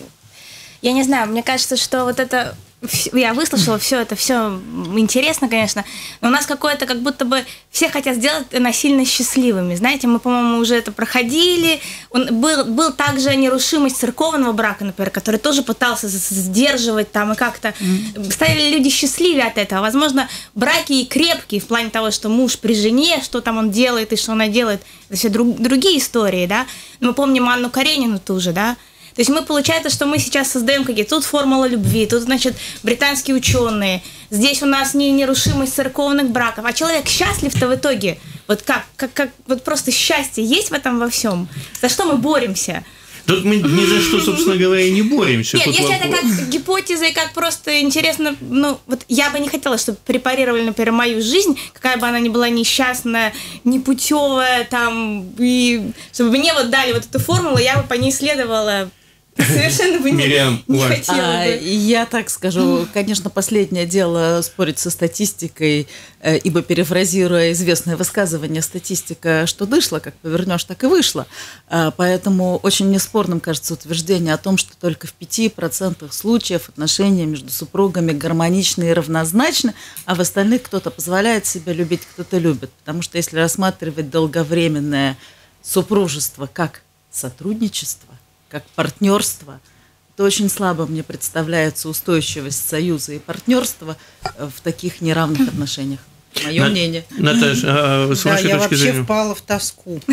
Я не знаю, мне кажется, что вот это... Я выслушала все это, все интересно, конечно, но у нас какое-то, как будто бы все хотят сделать насильно счастливыми. Знаете, мы, по-моему, уже это проходили. Он был, был также нерушимость церковного брака, например, который тоже пытался сдерживать там и как-то... Стали люди счастливее от этого. Возможно, браки и крепкие в плане того, что муж при жене, что там он делает и что она делает. Это все друг, другие истории, да. Мы помним Анну Каренину ту же, да. То есть мы, получается, что мы сейчас создаем какие-то... Тут формула любви, тут, значит, британские ученые. Здесь у нас не нерушимость церковных браков. А человек счастлив-то в итоге? Вот как? как, как вот просто счастье есть в этом во всем? За что мы боремся?
Тут мы ни за что, собственно говоря, и не боремся.
Нет,
Тут
если
вопрос.
это как гипотеза и как просто интересно... Ну, вот я бы не хотела, чтобы препарировали, например, мою жизнь, какая бы она ни была несчастная, непутевая, там, и чтобы мне вот дали вот эту формулу, я бы по ней следовала... Совершенно бы не,
Мириам,
не хотела
а,
бы.
Я так скажу, конечно, последнее дело спорить со статистикой, ибо, перефразируя известное высказывание, статистика, что дышло, как повернешь, так и вышло. Поэтому очень неспорным кажется утверждение о том, что только в пяти процентах случаев отношения между супругами гармоничны и равнозначны, а в остальных кто-то позволяет себе любить, кто-то любит. Потому что если рассматривать долговременное супружество как сотрудничество, как партнерство, то очень слабо мне представляется устойчивость союза и партнерства в таких неравных отношениях. Мое
На...
мнение.
Наташа, а с
да,
вашей
я
точки
вообще
зрения?
впала в тоску.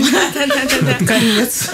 Конец.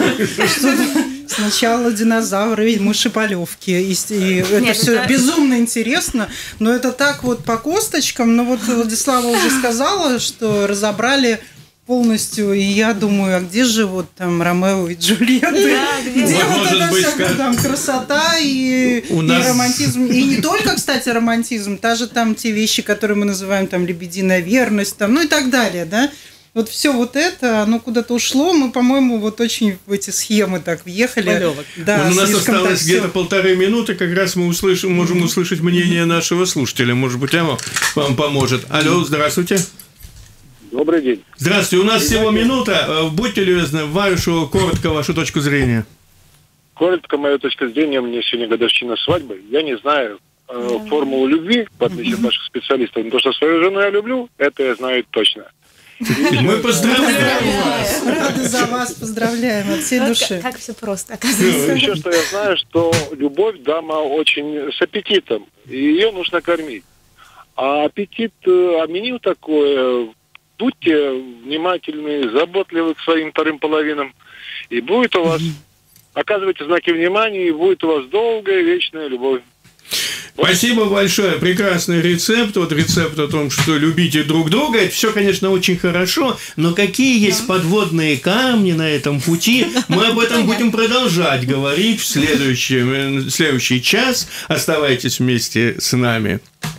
Сначала динозавры и мышеполевки. И это все безумно интересно, но это так вот по косточкам. Но вот Владислава уже сказала, что разобрали полностью, и я думаю, а где же вот там Ромео и Джульетта? Да, где где вот, вот эта быть, вся там красота и, и нас... романтизм? И не только, кстати, романтизм, даже там те вещи, которые мы называем там лебединая верность, там, ну и так далее, да? Вот все вот это, оно куда-то ушло, мы, по-моему, вот очень в эти схемы так въехали.
Да, у нас осталось где-то полторы минуты, как раз мы услышим, можем услышать мнение нашего слушателя. Может быть, Эмма вам поможет. Алло, здравствуйте.
Добрый день.
Здравствуйте, у нас всего минута. Будьте любезны, вашу, коротко, вашу точку зрения.
Коротко, моя точка зрения, мне сегодня годовщина свадьбы. Я не знаю э, формулу любви, в отличие от наших специалистов. Но то, что свою жену я люблю, это я знаю точно.
Мы поздравляем вас.
Рады за вас, поздравляем от всей души.
Как все просто, оказывается.
Еще что я знаю, что любовь дама очень с аппетитом, и ее нужно кормить. А аппетит, а меню такое... будьте внимательны, заботливы к своим вторым половинам, и будет у вас, оказывайте знаки внимания, и будет у вас долгая вечная любовь.
Спасибо большое. Прекрасный рецепт. Вот рецепт о том, что любите друг друга. Это все, конечно, очень хорошо. Но какие есть подводные камни на этом пути, мы об этом будем продолжать говорить в следующий, в следующий час. Оставайтесь вместе с нами.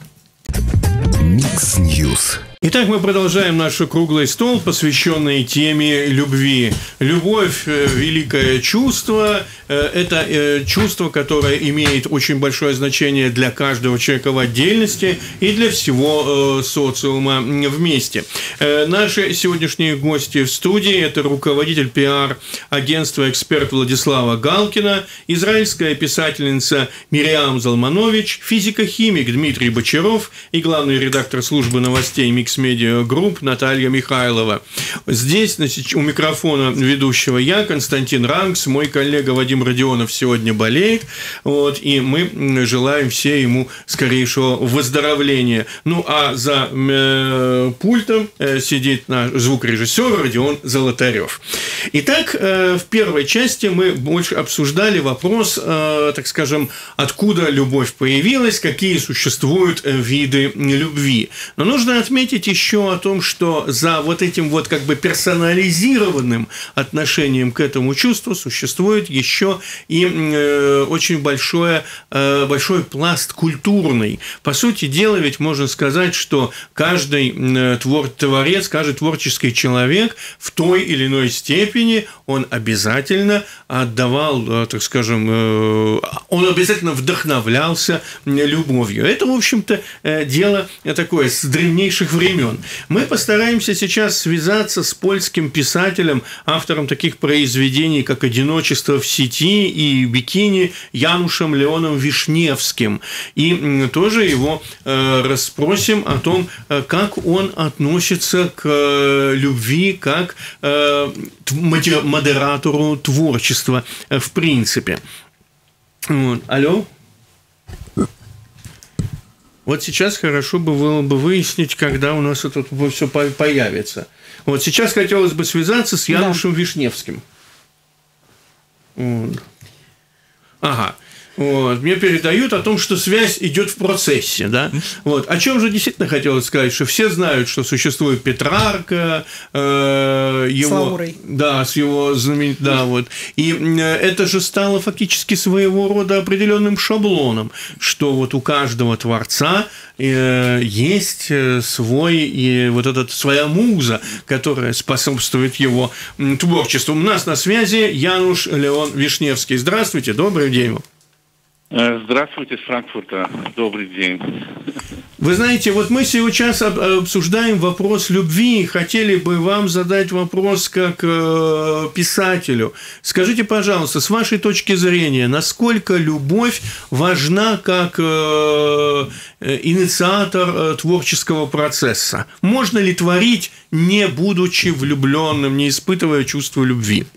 Микс Ньюс.
Итак, мы продолжаем наш круглый стол, посвященный теме любви. Любовь – великое чувство. Это чувство, которое имеет очень большое значение для каждого человека в отдельности и для всего социума вместе. Наши сегодняшние гости в студии – это руководитель пиар-агентства «Эксперт» Владислава Галкина, израильская писательница Мириам Залманович, физико-химик Дмитрий Бочаров и главный редактор службы новостей «Микс Медиа Групп» Наталья Михайлова. Здесь у микрофона ведущего я, Константин Ранкс, мой коллега Вадим Родионов сегодня болеет, вот, и мы желаем все ему скорейшего выздоровления. Ну, а за э, пультом э, сидит наш звукорежиссер Родион Золотарев. Итак, э, в первой части мы больше обсуждали вопрос, э, так скажем, откуда любовь появилась, какие существуют виды любви. Но нужно отметить еще о том, что за вот этим вот как бы персонализированным отношением к этому чувству существует еще и э, очень большое, э, большой пласт культурный. По сути дела, ведь можно сказать, что каждый э, твор, творец, каждый творческий человек в той или иной степени он обязательно отдавал, э, так скажем, э, он обязательно вдохновлялся любовью. Это, в общем-то, э, дело такое с древнейших времен. Мы постараемся сейчас связаться с польским писателем, автором таких произведений, как «Одиночество в сети» и «Бикини» Янушем Леоном Вишневским. И тоже его расспросим о том, как он относится к любви, как модератору творчества в принципе. Вот. Алло? Вот сейчас хорошо бы было бы выяснить, когда у нас это все появится. Вот сейчас хотелось бы связаться с Янушем да. Вишневским. Вот. Ага. Вот. Мне передают о том, что связь идет в процессе, да. Вот. О чем же действительно хотелось сказать, что все знают, что существует Петрарка, э, его, да, с его знаменит, да, вот. И это же стало фактически своего рода определенным шаблоном, что вот у каждого творца э, есть свой и вот этот своя муза, которая способствует его творчеству. У нас на связи Януш Леон Вишневский. Здравствуйте, добрый день.
Здравствуйте, с Франкфурта. Добрый день.
Вы знаете, вот мы сейчас обсуждаем вопрос любви, и хотели бы вам задать вопрос как писателю. Скажите, пожалуйста, с вашей точки зрения, насколько любовь важна как инициатор творческого процесса? Можно ли творить, не будучи влюбленным, не испытывая чувства любви?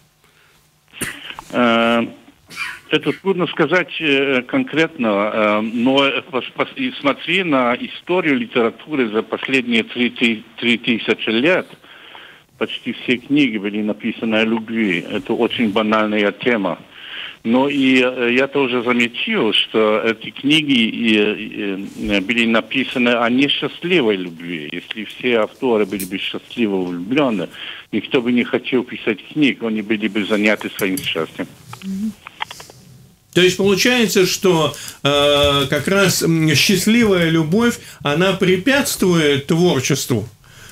Это трудно сказать конкретно, но смотри на историю литературы за последние три тысячи лет. Почти все книги были написаны о любви. Это очень банальная тема. Но и я тоже заметил, что эти книги были написаны о несчастливой любви. Если все авторы были бы счастливо влюблены, никто бы не хотел писать книг, они были бы заняты своим счастьем.
То есть получается, что э, как раз счастливая любовь, она препятствует творчеству?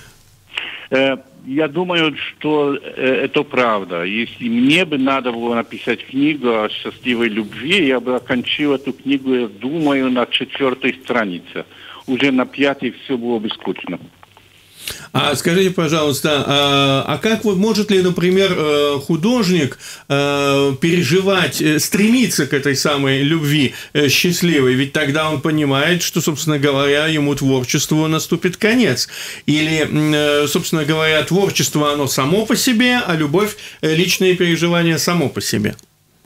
Я думаю, что это правда. Если мне бы надо было написать книгу о счастливой любви, я бы окончил эту книгу, я думаю, на четвертой странице. Уже на пятой все было бы скучно.
А скажите, пожалуйста, а, а как вот может ли, например, художник переживать, стремиться к этой самой любви счастливой? Ведь тогда он понимает, что, собственно говоря, ему творчеству наступит конец. Или, собственно говоря, творчество оно само по себе, а любовь, личные переживания само по себе.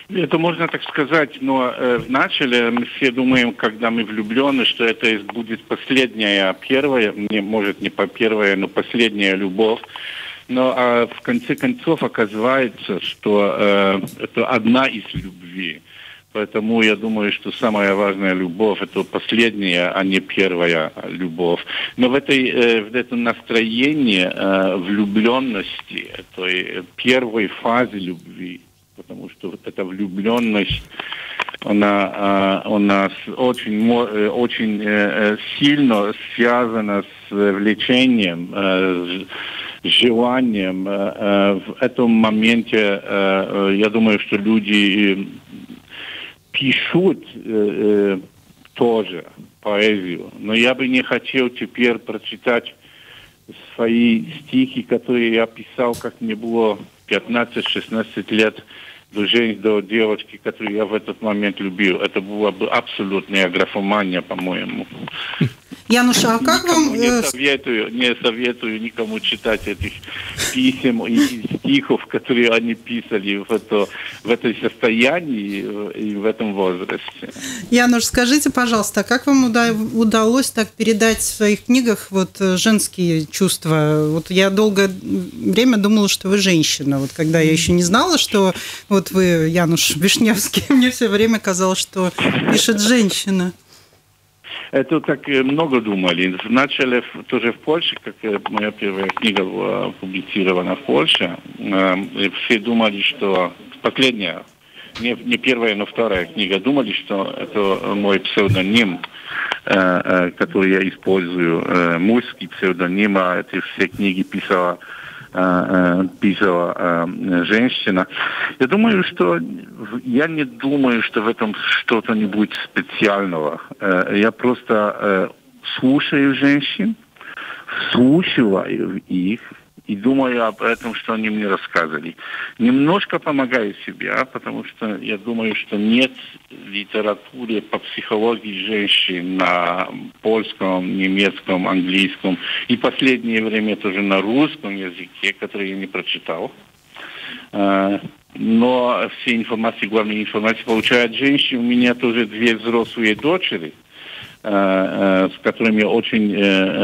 Это можно так сказать, но э, вначале мы все думаем, когда мы влюблены, что это будет последняя, первая, не, может не по первая, но последняя любовь. Но а в конце концов оказывается, что э, это одна из любви. Поэтому я думаю, что самая важная любовь – это последняя, а не первая любовь. Но в, этой, э, в этом настроении э, влюбленности, этой первой фазе любви, потому что вот эта влюбленность, она, она очень, очень сильно связана с влечением, с желанием. В этом моменте, я думаю, что люди пишут тоже поэзию, но я бы не хотел теперь прочитать свои стихи, которые я писал, как мне было пятнадцать-шестнадцать лет, до, жен... до девочки, которую я в этот момент любил. Это была бы абсолютная графомания, по-моему.
Януш, а как
никому
вам...
Не советую, не советую никому читать этих писем и стихов, которые они писали в, это, в этом состоянии и в этом возрасте.
Януш, скажите, пожалуйста, а как вам уда- удалось так передать в своих книгах вот женские чувства? Вот я долгое время думала, что вы женщина. Вот когда я еще не знала, что вот вы, Януш Вишневский, мне все время казалось, что пишет женщина.
Это так много думали. Вначале тоже в Польше, как моя первая книга была опублицирована в Польше, все думали, что последняя, не, не первая, но вторая книга, думали, что это мой псевдоним, который я использую, мужский псевдоним, а эти все книги писала писала женщина. Я думаю, что я не думаю, что в этом что-то-нибудь специального. Я просто слушаю женщин, слушаю их и думаю об этом, что они мне рассказывали. Немножко помогаю себе, потому что я думаю, что нет литературы по психологии женщин на польском, немецком, английском и в последнее время тоже на русском языке, который я не прочитал. Но все информации, главные информации получают женщины. У меня тоже две взрослые дочери, с которыми я очень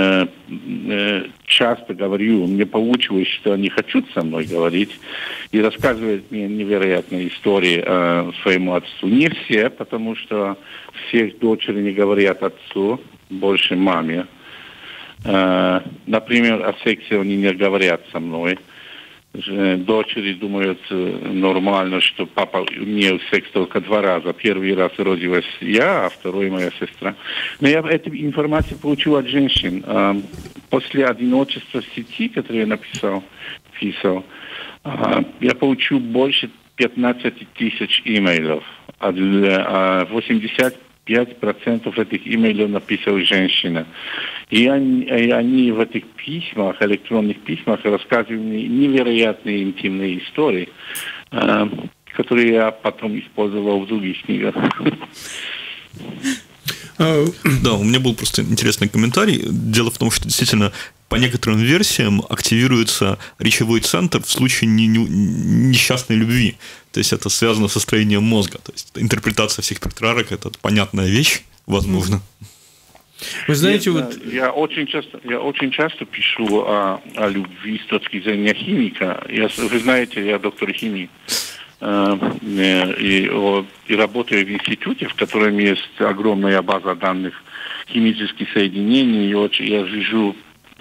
часто говорю. Мне получилось, что они хотят со мной говорить и рассказывают мне невероятные истории своему отцу. Не все, потому что все дочери не говорят отцу, больше маме. Например, о сексе они не говорят со мной. Дочери думают нормально, что папа имел секс только два раза. Первый раз родилась я, а второй моя сестра. Но я эту информацию получил от женщин. После одиночества в сети, которое я написал, писал, я получил больше пятнадцать тысяч имейлов. восемьдесят пять процентов этих имейлов написала женщина. И они, и они в этих письмах, электронных письмах рассказывали мне невероятные интимные истории, э, которые я потом использовал в других книгах.
Да, у меня был просто интересный комментарий. Дело в том, что действительно по некоторым версиям активируется речевой центр в случае не, не, несчастной любви. То есть это связано со строением мозга. То есть интерпретация всех петрарок – это понятная вещь, возможно.
Вы знаете,
я,
вот...
Я очень часто, я очень часто пишу о, о любви с точки зрения химика. Я, вы знаете, я доктор химии. И, и работаю в институте, в котором есть огромная база данных химических соединений. И я вижу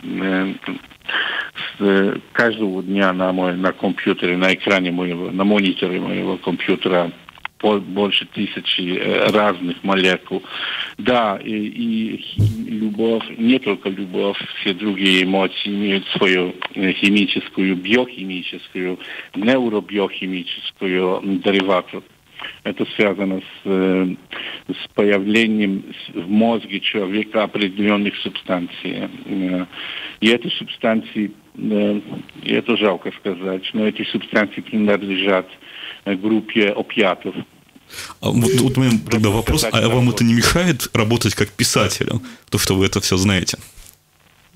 с каждого дня на, мой, на компьютере, на экране моего, на мониторе моего компьютера больше тысячи разных молекул. Да, и, и любовь, не только любовь, все другие эмоции имеют свою химическую, биохимическую, нейробиохимическую деривату. Это связано с, с появлением в мозге человека определенных субстанций. И эти субстанции, и это жалко сказать, но эти субстанции принадлежат группе опиатов.
А вот, вот у меня тогда вопрос, а вам это не мешает работать как писателю, то, что вы это все знаете?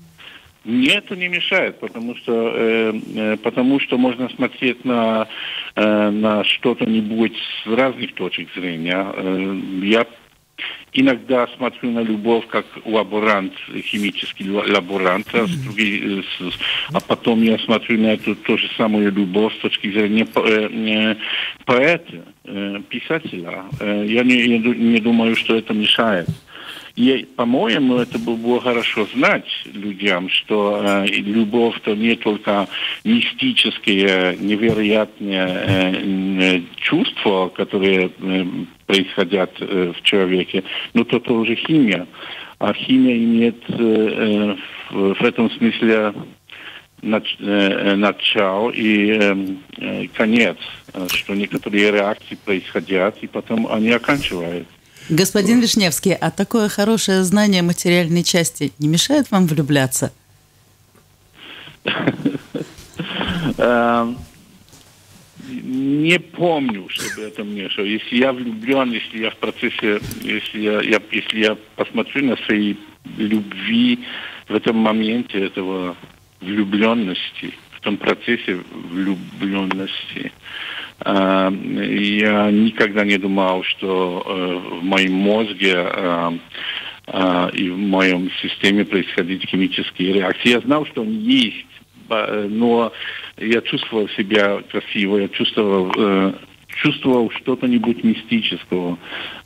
Нет, это не мешает, потому что, э, потому что можно смотреть на э, на что-то-нибудь с разных точек зрения. Э, я иногда смотрю на любовь как лаборант, химический лаборант, а, с другой, с, а потом я смотрю на эту ту же самую любовь с точки зрения по, э, поэта, э, писателя. Э, я не, не, не думаю, что это мешает. И, по-моему, это было хорошо знать людям, что э, любовь-то не только мистические, невероятные э, чувства, которые э, происходят э, в человеке, но то тоже химия. А химия имеет э, в, в этом смысле нач, э, начало и э, конец, что некоторые реакции происходят, и потом они оканчиваются.
Господин Вишневский, а такое хорошее знание материальной части не мешает вам влюбляться?
Не помню, чтобы это мешало. Если я влюблен, если я в процессе, если я, я, если я посмотрю на свои любви в этом моменте этого влюбленности, в том процессе влюбленности, я никогда не думал, что в моем мозге и в моем системе происходят химические реакции. Я знал, что они есть, но я чувствовал себя красиво, я чувствовал, чувствовал что-то-нибудь мистического,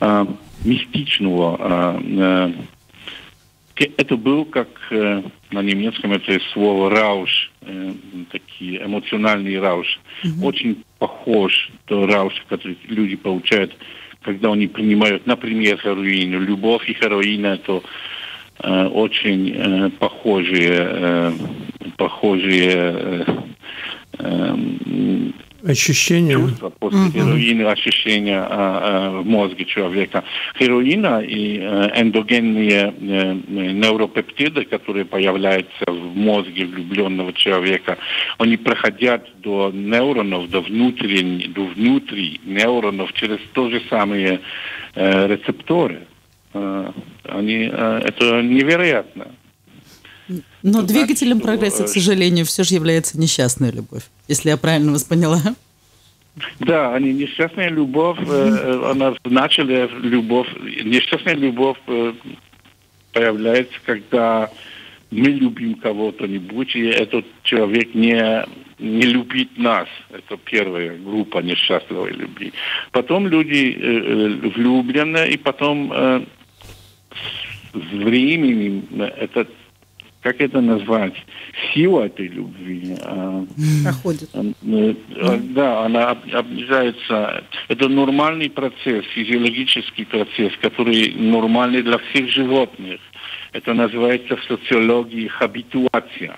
мистичного. Это был, как на немецком это слово «рауш», такие эмоциональный рауш. Mm-hmm. Очень похож на рауш, который люди получают, когда они принимают, например, героин. Любовь и героин – это э, очень э, похожие, э, похожие э, э,
ощущения.
Чувства после uh-huh. героина, ощущения э, э, в мозге человека. Героина и э, эндогенные э, нейропептиды, которые появляются в мозге влюбленного человека, они проходят до нейронов, до внутренних, до внутри нейронов через то же самые э, рецепторы. Э, они, э, это невероятно.
Но двигателем прогресса, к сожалению, все же является несчастная любовь, если я правильно вас поняла.
Да, они несчастная любовь, э, она начала любовь, несчастная любовь э, появляется, когда мы любим кого-то-нибудь, и этот человек не, не любит нас. Это первая группа несчастливой любви. Потом люди э, влюблены, и потом э, с временем это, как это назвать, сила этой любви.
Проходит.
Да, она обнижается. Это нормальный процесс, физиологический процесс, который нормальный для всех животных. Это называется в социологии хабитуация.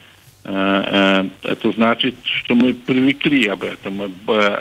Это значит, что мы привыкли об этом.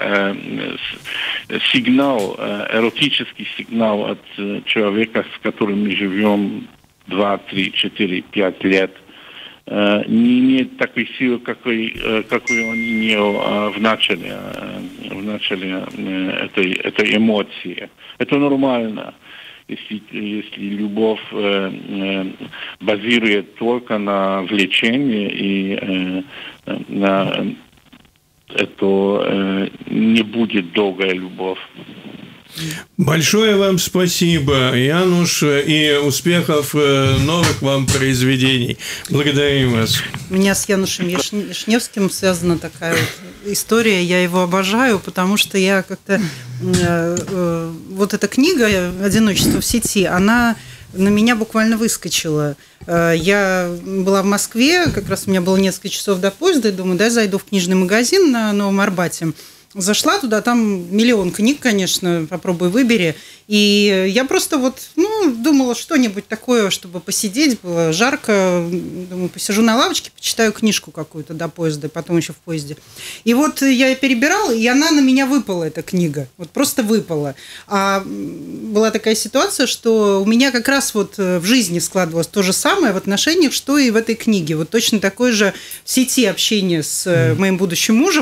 Сигнал, эротический сигнал от человека, с которым мы живем два, три, четыре, пять лет, э, не имеет такой силы, какой, э, какой он имел э, в начале, э, в начале э, этой, этой эмоции. Это нормально, если, если любовь э, э, базирует только на влечении и э, на это э, не будет долгая любовь.
Большое вам спасибо, Януш, и успехов новых вам произведений. Благодарим вас.
У меня с Янушем Вишневским связана такая вот история. Я его обожаю, потому что я как-то... Вот эта книга «Одиночество в сети», она на меня буквально выскочила. Я была в Москве, как раз у меня было несколько часов до поезда, и думаю, да, зайду в книжный магазин на Новом Арбате. Зашла туда, там миллион книг, конечно, попробуй выбери. И я просто вот, ну, думала что-нибудь такое, чтобы посидеть, было жарко. Думаю, посижу на лавочке, почитаю книжку какую-то до поезда, потом еще в поезде. И вот я перебирала, и она на меня выпала, эта книга. Вот просто выпала. А была такая ситуация, что у меня как раз вот в жизни складывалось то же самое в отношениях, что и в этой книге. Вот точно такое же в сети общение с моим будущим мужем.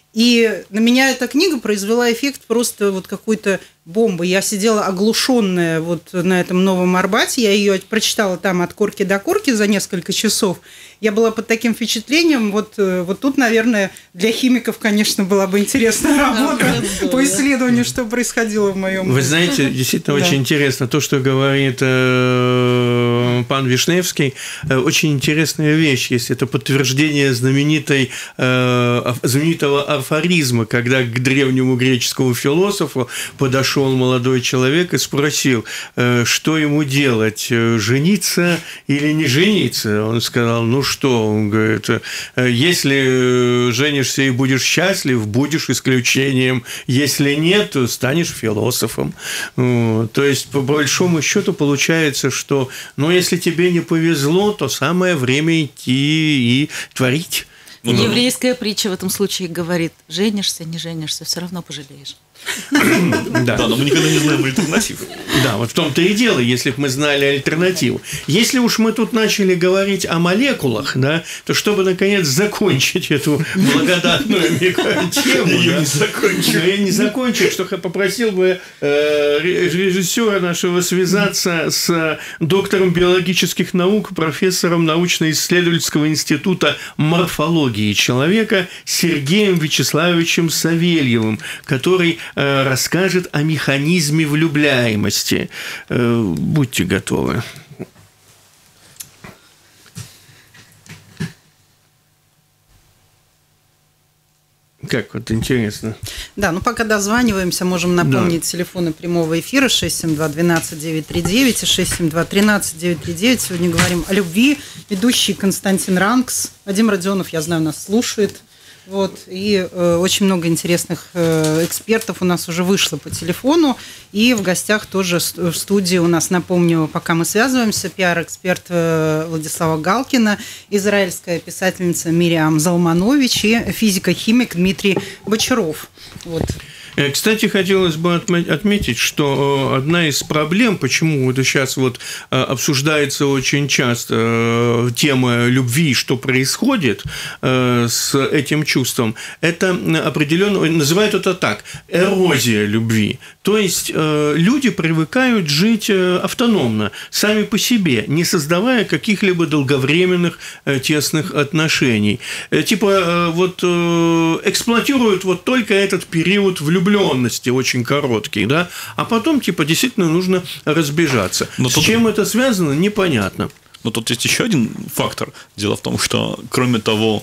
И на меня эта книга произвела эффект просто вот какой-то бомбы. Я сидела оглушенная вот на этом Новом Арбате, я ее прочитала там от корки до корки за несколько часов. Я была под таким впечатлением, вот, вот тут, наверное, для химиков, конечно, была бы интересная работа по исследованию, что происходило в моем...
Вы знаете, действительно да. очень интересно то, что говорит э, пан Вишневский, э, очень интересная вещь, если это подтверждение знаменитой, э, знаменитого афоризма, когда к древнему греческому философу подошел молодой человек и спросил, э, что ему делать, жениться или не жениться. Он сказал, ну что, он говорит, если женишься и будешь счастлив, будешь исключением, если нет, то станешь философом. То есть, по большому счету, получается, что, ну, если тебе не повезло, то самое время идти и творить.
Ну, еврейская притча в этом случае говорит, женишься, не женишься, все равно пожалеешь.
Да. да, но мы никогда не знаем альтернатив.
Да, вот в том-то и дело, если бы мы знали альтернативу. Если уж мы тут начали говорить о молекулах, да, то чтобы, наконец, закончить эту благодатную микротему,
я
да,
не закончу.
Я не закончу, что я попросил бы э, режиссера нашего связаться с доктором биологических наук, профессором научно-исследовательского института морфологии человека Сергеем Вячеславовичем Савельевым, который расскажет о механизме влюбляемости. Будьте готовы. Как вот интересно.
Да, ну пока дозваниваемся, можем напомнить
да.
телефоны прямого эфира шесть семь два двенадцать девять три девять и шесть семь два тринадцать девять три девять. Сегодня говорим о любви. Ведущий Константин Ранкс. Вадим Родионов, я знаю, нас слушает. Вот, и э, очень много интересных э, экспертов у нас уже вышло по телефону. И в гостях тоже в студии у нас, напомню, пока мы связываемся, пиар-эксперт э, Владислава Галкина, израильская писательница Мириам Залманович и физико-химик Дмитрий Бочаров. Вот.
Кстати, хотелось бы отметить, что одна из проблем, почему это сейчас вот обсуждается очень часто тема любви, что происходит с этим чувством, это определенно, называют это так, эрозия любви. То есть люди привыкают жить автономно, сами по себе, не создавая каких-либо долговременных тесных отношений. Типа вот эксплуатируют вот только этот период влюбленности, очень короткий, да, а потом, типа, действительно нужно разбежаться. Но С тут... чем это связано, непонятно.
Но тут есть еще один фактор. Дело в том, что кроме того,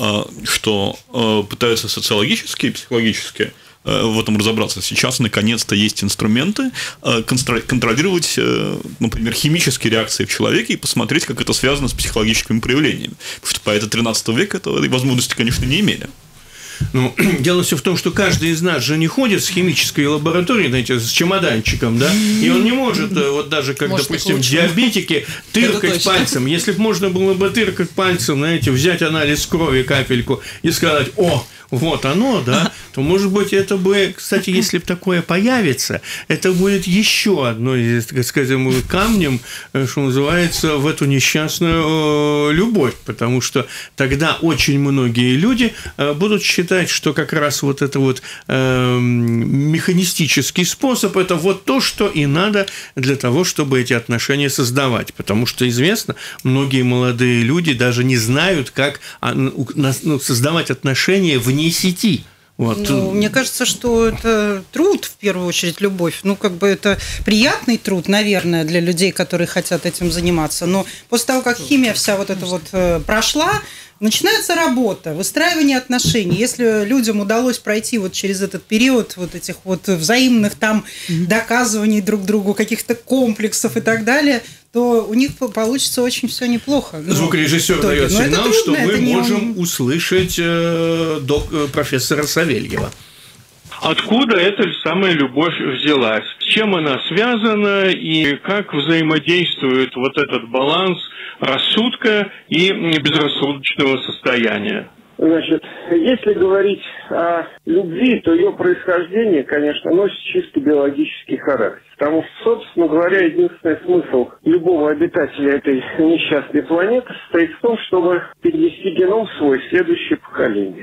что пытаются социологически и психологически в этом разобраться, сейчас наконец-то есть инструменты контролировать, например, химические реакции в человеке и посмотреть, как это связано с психологическими проявлениями. Потому что поэты тринадцатого века этой возможности, конечно, не имели.
Ну, дело все в том, что каждый из нас же не ходит с химической лабораторией, знаете, с чемоданчиком, да, и он не может, вот даже как, может, допустим, диабетики, тыркать пальцем. Если бы можно было бы тыркать пальцем, знаете, взять анализ крови, капельку и сказать, о, вот оно, да, то, может быть, это бы, кстати, если бы такое появится, это будет еще одной, так сказать, камнем, что называется, в эту несчастную любовь, потому что тогда очень многие люди будут считать, что как раз вот это вот э, механистический способ – это вот то, что и надо для того, чтобы эти отношения создавать, потому что известно, многие молодые люди даже не знают, как ну, создавать отношения вне сети. Вот.
Ну, мне кажется, что это труд, в первую очередь, любовь. Ну, как бы это приятный труд, наверное, для людей, которые хотят этим заниматься. Но после того, как химия вся вот эта вот прошла, начинается работа, выстраивание отношений. Если людям удалось пройти вот через этот период вот этих вот взаимных там доказываний друг другу, каких-то комплексов и так далее, то у них получится очень все неплохо.
Звукорежиссер дает сигнал, трудно, что мы можем не... услышать э, док, э, профессора Савельева. Откуда эта самая любовь взялась? С чем она связана и как взаимодействует вот этот баланс рассудка и безрассудочного состояния?
Значит, если говорить о любви, то ее происхождение, конечно, носит чисто биологический характер. Потому что, собственно говоря, единственный смысл любого обитателя этой несчастной планеты состоит в том, чтобы перенести геном в свой следующее поколение.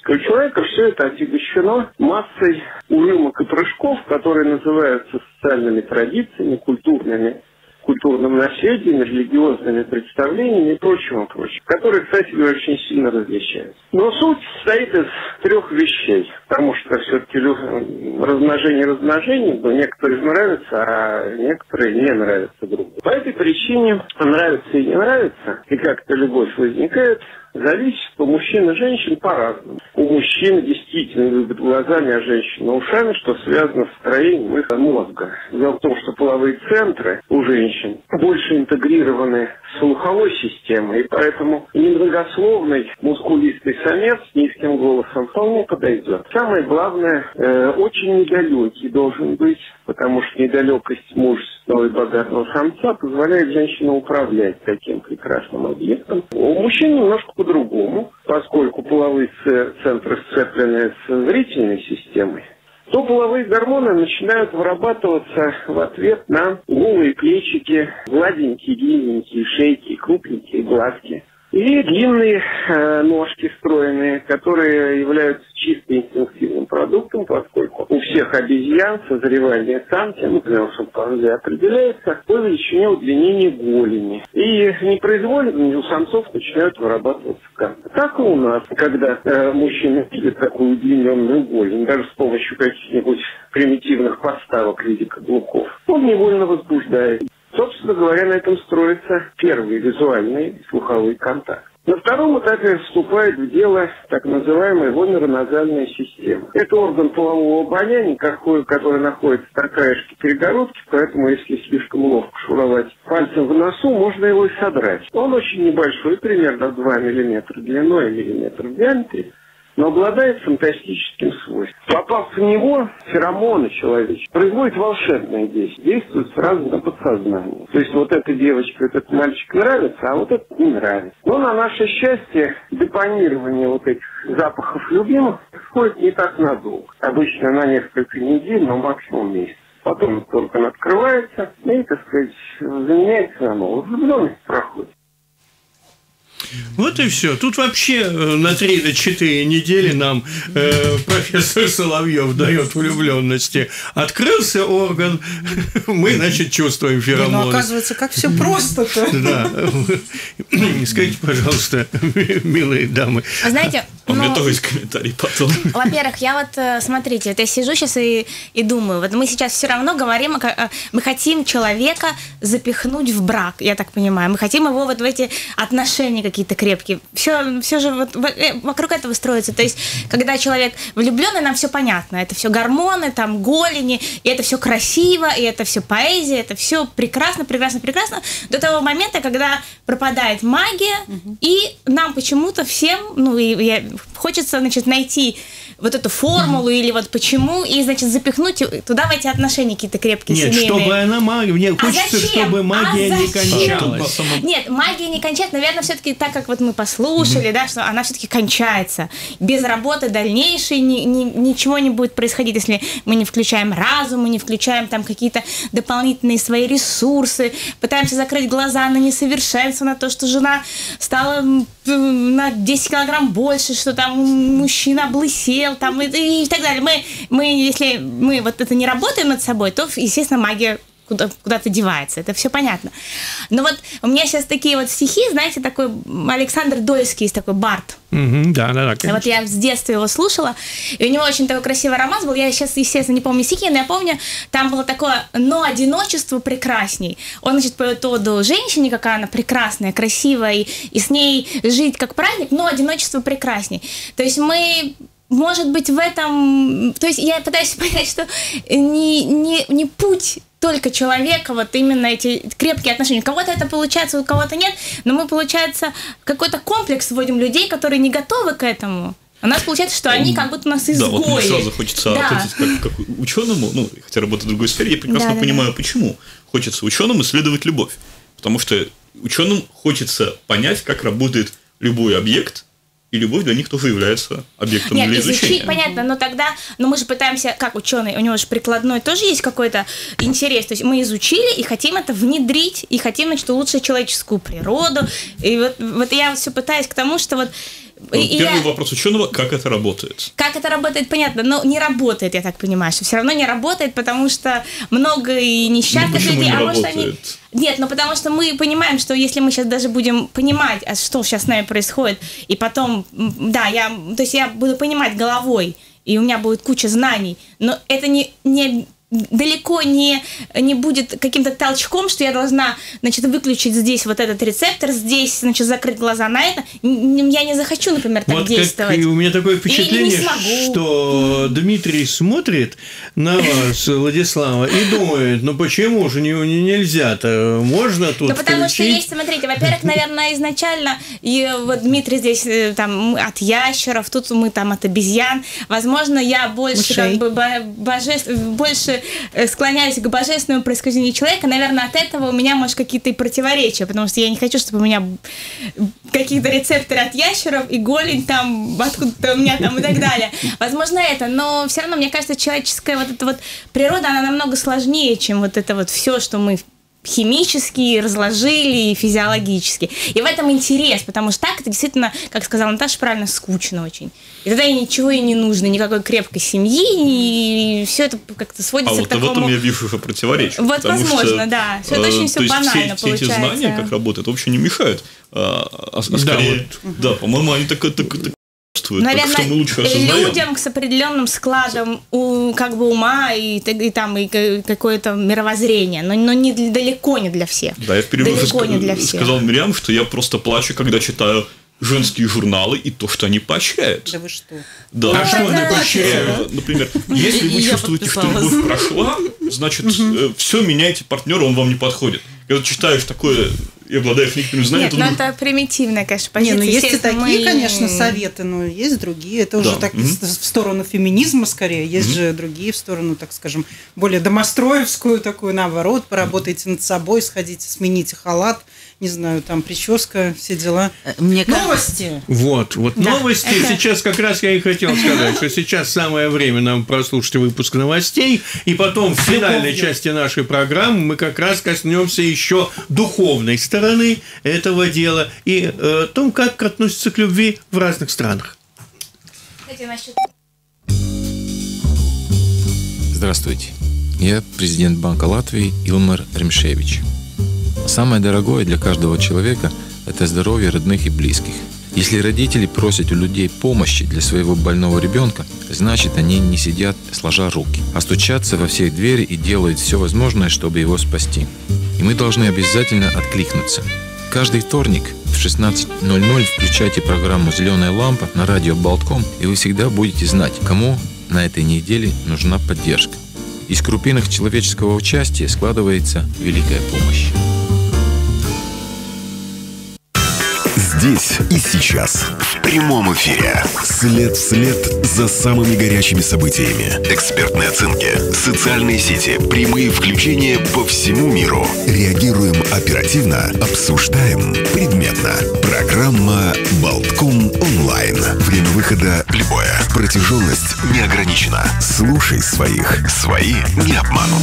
У человека все это отягощено массой улюмок и прыжков, которые называются социальными традициями, культурными, культурным наследием, религиозными представлениями и прочим, и прочим, которые, кстати, очень сильно различаются. Но суть состоит из трех вещей, потому что все-таки размножение размножение, но некоторым нравится, а некоторые не нравятся другу. По этой причине нравится и не нравится, и как-то любовь возникает, зависит у мужчин и женщин по-разному. У мужчин действительно любят глазами, а женщины ушами, что связано с строением их мозга. Дело в том, что половые центры у женщин больше интегрированы с слуховой системой, и поэтому немногословный мускулистый самец с низким голосом вполне подойдет. Самое главное, э, очень недалекий должен быть, потому что недалекость мужественного и богатого самца позволяет женщине управлять таким прекрасным объектом. У мужчин немножко по-другому, поскольку половые центры сцеплены с зрительной системой, то половые гормоны начинают вырабатываться в ответ на голые плечики, гладенькие, длинненькие шейки, крупненькие глазки. И длинные э, ножки стройные, которые являются чисто инстинктивным продуктом, поскольку у всех обезьян созревание самки, ну, потому что определяется по величине удлинения голени. И непроизвольно у самцов начинают вырабатываться камни. Так и у нас, когда э, мужчина видит такую удлиненную голень, даже с помощью каких-нибудь примитивных подставок в виде каблуков, он невольно возбуждает. Собственно говоря, на этом строится первый визуальный слуховой контакт. На втором этапе вступает в дело так называемая вомероназальная система. Это орган полового обоняния, который находится на краешке перегородки, поэтому если слишком ловко шуровать пальцем в носу, можно его и содрать. Он очень небольшой, примерно два миллиметра длиной и миллиметр в диаметре, но обладает фантастическим свойством. Попав в него, феромоны человеческие производят волшебное действие, действуют сразу на подсознание. То есть вот эта девочка, этот мальчик нравится, а вот этот не нравится. Но на наше счастье депонирование вот этих запахов любимых происходит не так надолго. Обычно на несколько недель, но максимум месяц. Потом только он открывается и, так сказать, заменяется на новое. Влюбленность проходит.
Вот и все. Тут вообще на три до четыре недели нам э, профессор Соловьев дает влюбленности. Открылся орган, мы, значит, чувствуем феромоны.
Ну, оказывается, как все просто-то.
Да. Скажите, пожалуйста, милые дамы.
А знаете,
у меня тоже есть комментарий потом.
Во-первых, я вот, смотрите, вот я сижу сейчас и, и думаю, вот мы сейчас все равно говорим, мы хотим человека запихнуть в брак, я так понимаю, мы хотим его вот в эти отношения какие-то крепкие. Все, все же вот вокруг этого строится. То есть, когда человек влюбленный, нам все понятно. Это все гормоны, там голени, и это все красиво, и это все поэзия, это все прекрасно, прекрасно, прекрасно. До того момента, когда пропадает магия, угу. и нам почему-то всем, ну, и я, хочется, значит, найти вот эту формулу, mm-hmm. или вот почему, и, значит, запихнуть туда в эти отношения какие-то крепкие,
Нет,
семейные.
чтобы она магия, мне
а
хочется,
зачем?
чтобы магия
а
не кончалась.
Нет, магия не кончается, наверное, все-таки так, как вот мы послушали, mm-hmm. да, что она все-таки кончается. Без работы дальнейшей ни, ни, ничего не будет происходить, если мы не включаем разум, мы не включаем там какие-то дополнительные свои ресурсы, пытаемся закрыть глаза на несовершенство, на то, что жена стала на десять килограмм больше, что там мужчина облысел, там, и, и так далее. Мы, мы, если мы вот это не работаем над собой, то, естественно, магия куда, куда-то девается. Это все понятно. Но вот у меня сейчас такие вот стихи, знаете, такой Александр Дольский есть такой бард.
Mm-hmm, да, да, да, конечно.
Вот я с детства его слушала, и у него очень такой красивый романс был. Я сейчас, естественно, не помню стихи, но я помню, там было такое «Но одиночество прекрасней». Он, значит, поет оду женщине, какая она прекрасная, красивая, и, и с ней жить как праздник, но одиночество прекрасней. То есть мы... Может быть, в этом... То есть я пытаюсь понять, что не, не, не путь только человека, вот именно эти крепкие отношения. У кого-то это получается, у кого-то нет, но мы, получается, какой-то комплекс вводим людей, которые не готовы к этому. У нас получается, что они как будто у нас изгои.
Да, вот мне сразу хочется
да.
ответить как, как ученому, ну, хотя работаю в другой сфере, я прекрасно
да,
понимаю,
да.
почему. Хочется ученым исследовать любовь. Потому что ученым хочется понять, как работает любой объект, и любовь для них тоже является объектом
Нет,
для изучения.
Нет, изучить, понятно, но тогда, но мы же пытаемся, как ученый, у него же прикладной тоже есть какой-то интерес, то есть мы изучили и хотим это внедрить, и хотим, значит, улучшить человеческую природу, и вот, вот я все пытаюсь к тому, что вот
Первый
я...
вопрос ученого, как это работает?
Как это работает, понятно, но не работает, я так понимаю, что все равно не работает, потому что много и несчастных
ну,
людей,
не
а
работает?
может они... Нет, ну потому что мы понимаем, что если мы сейчас даже будем понимать, а что сейчас с нами происходит, и потом, да, я, то есть я буду понимать головой, и у меня будет куча знаний, но это не, не далеко не, не будет каким-то толчком, что я должна, значит, выключить здесь вот этот рецептор, здесь, значит, закрыть глаза на это. Я не захочу, например, так
вот
действовать.
Как, у меня такое впечатление, что Дмитрий смотрит на вас, Владислава, и думает, ну почему же не, не нельзя-то? Можно тут
Да потому
включить?
что есть, смотрите, во-первых, наверное, изначально, и вот Дмитрий здесь там от ящеров, тут мы там от обезьян. Возможно, я больше как бы божеств... больше склоняюсь к божественному происхождению человека, наверное, от этого у меня, может, какие-то и противоречия, потому что я не хочу, чтобы у меня какие-то рецепторы от ящеров и голень там откуда-то у меня там и так далее. Возможно, это, но все равно, мне кажется, человеческая вот эта вот природа, она намного сложнее, чем вот это вот все, что мы химически разложили и физиологически. И в этом интерес, потому что так это действительно, как сказала Наташа, правильно, скучно очень. И тогда ничего и не нужно, никакой крепкой семьи, и все это как-то сводится
а
к такому...
А вот в этом я вижу уже противоречие.
Вот возможно, что, да. Все это очень все банально
все,
получается.
Все эти знания, как работают, вообще не мешают. А, а, а скорее, да, вот. Да, по-моему, они так... так, так
наверное,
что мы лучше осознаем.
Людям с определенным складом у, как бы ума и, и, там, и какое-то мировоззрение, но, но не, далеко не для всех.
Да, я в перерыве
ск-
сказал Мириам, что я просто плачу, когда читаю женские журналы и то, что они поощряют.
Да вы что?
Да.
А что они поощряют?
Например, если вы чувствуете, что любовь прошла, значит, все, меняйте партнера, он вам не подходит. Когда читаешь такое и обладаешь некоторыми знаниями...
Нет, ну это примитивная, конечно, позиция.
Не, ну есть и такие,
мы...
конечно, советы, но есть другие. Это
да.
уже так
mm-hmm.
в сторону феминизма скорее. Есть mm-hmm. же другие в сторону, так скажем, более домостроевскую такую, наоборот, поработайте над собой, сходите, смените халат, не знаю, там прическа, все дела.
Мне
новости!
Вот, вот да, новости. Это... Сейчас как раз я и хотел сказать, что сейчас самое время нам прослушать выпуск новостей, и потом в финальной части нашей программы мы как раз коснемся еще духовной стороны этого дела и о том, как относятся к любви в разных странах.
Здравствуйте. Я президент Банка Латвии Илмар Ремшевич. Самое дорогое для каждого человека – это здоровье родных и близких. Если родители просят у людей помощи для своего больного ребенка, значит, они не сидят сложа руки, а стучатся во все двери и делают все возможное, чтобы его спасти. И мы должны обязательно откликнуться. Каждый вторник в шестнадцать ноль ноль включайте программу «Зеленая лампа» на радио Болтком, и вы всегда будете знать, кому на этой неделе нужна поддержка. Из крупинок человеческого участия складывается великая помощь.
Здесь и сейчас, в прямом эфире. След вслед за самыми горячими событиями. Экспертные оценки, социальные сети, прямые включения по всему миру. Реагируем оперативно, обсуждаем предметно. Программа «Болтком онлайн». Время выхода любое. Протяженность не ограничена. Слушай своих. Свои не обманут.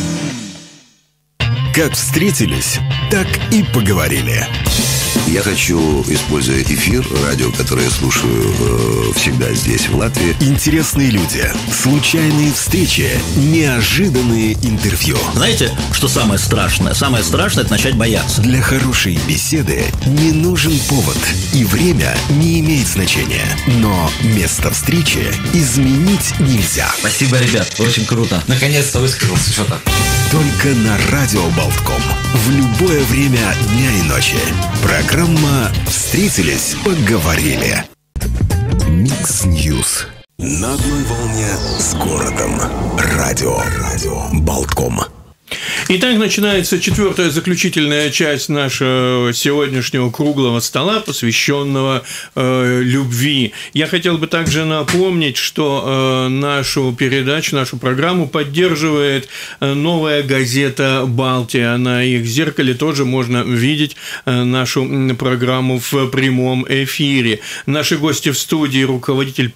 Как встретились, так и поговорили.
Я хочу, используя эфир, радио, которое я слушаю э, всегда здесь, в Латвии.
Интересные люди, случайные встречи, неожиданные интервью.
Знаете, что самое страшное? Самое страшное – это начать бояться.
Для хорошей беседы не нужен повод, и время не имеет значения. Но место встречи изменить нельзя.
Спасибо, ребят, очень круто. Наконец-то высказался, что-то.
Только на радио Болтком. В любое время дня и ночи. Программа «Встретились, поговорили». Микс Ньюс. На одной волне с городом. Радио. Радио Болтком.
Итак, начинается четвертая заключительная часть нашего сегодняшнего круглого стола, посвященного э, любви. Я хотел бы также напомнить, что э, нашу передачу, нашу программу поддерживает э, новая газета «Балтия». На их зеркале тоже можно видеть э, нашу программу в прямом эфире. Наши гости в студии — руководитель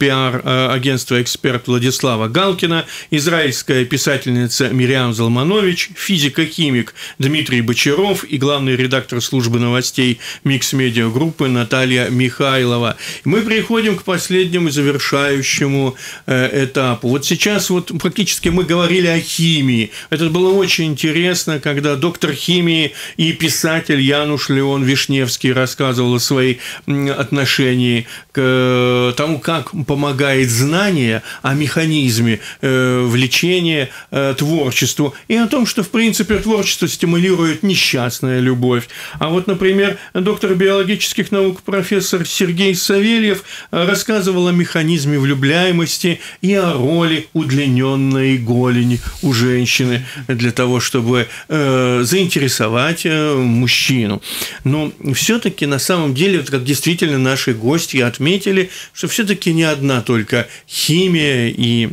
пиар-агентства «Эксперт» Владислава Галкина, израильская писательница Мириам Залманович, физик физико-химик Дмитрий Бочаров и главный редактор службы новостей Микс-медиа-группы Наталья Михайлова. Мы приходим к последнему завершающему э, этапу. Вот сейчас вот практически мы говорили о химии. Это было очень интересно, когда доктор химии и писатель Януш Леон Вишневский рассказывал о своей отношении к тому, как помогает знание о механизме э, влечения э, творчеству, и о том, что, в принципе, творчество стимулирует несчастная любовь. А вот, например, доктор биологических наук профессор Сергей Савельев рассказывал о механизме влюбляемости и о роли удлиненной голени у женщины для того, чтобы э, заинтересовать э, мужчину. Но все-таки на самом деле, вот как действительно наши гости отметили, что все-таки не одна только химия и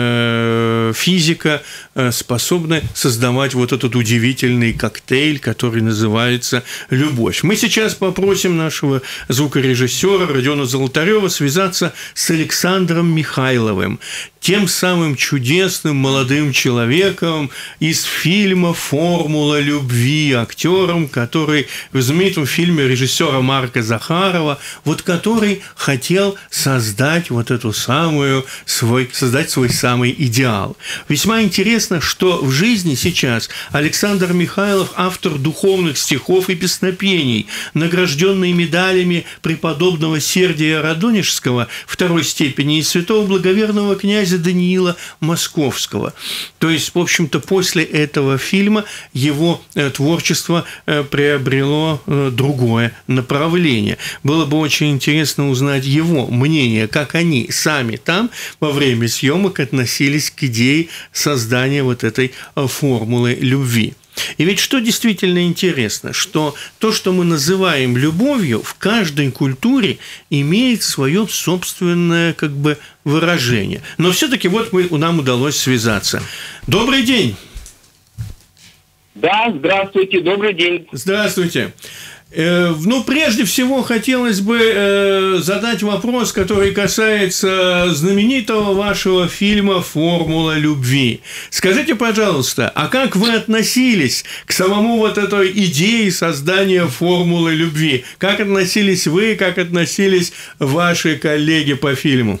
э, физика э, способны создавать вот этот удивительный коктейль, который называется любовь. Мы сейчас попросим нашего звукорежиссера Родиона Золотарева связаться с Александром Михайловым, тем самым чудесным молодым человеком из фильма «Формула любви», актером, который в знаменитом фильме режиссера Марка Захарова, вот который хотел создать вот эту самую, свой, создать свой самый идеал. Весьма интересно, что в жизни сейчас Александр Михайлов автор духовных стихов и песнопений, награжденный медалями преподобного Сергия Радонежского второй степени и святого благоверного князя Даниила Московского. То есть, в общем-то, после этого фильма его творчество приобрело другое направление. Было бы очень интересно узнать его мнение, как они сами там во время съемок относились к идее создания вот этой формулы любви. И ведь что действительно интересно, что то, что мы называем любовью, в каждой культуре имеет свое собственное как бы выражение. Но все-таки вот мы, нам удалось связаться. Добрый день!
Да, здравствуйте, добрый день.
Здравствуйте. Ну, прежде всего, хотелось бы задать вопрос, который касается знаменитого вашего фильма «Формула любви». Скажите, пожалуйста, а как вы относились к самому вот этой идее создания формулы любви? Как относились вы, как относились ваши коллеги по фильму?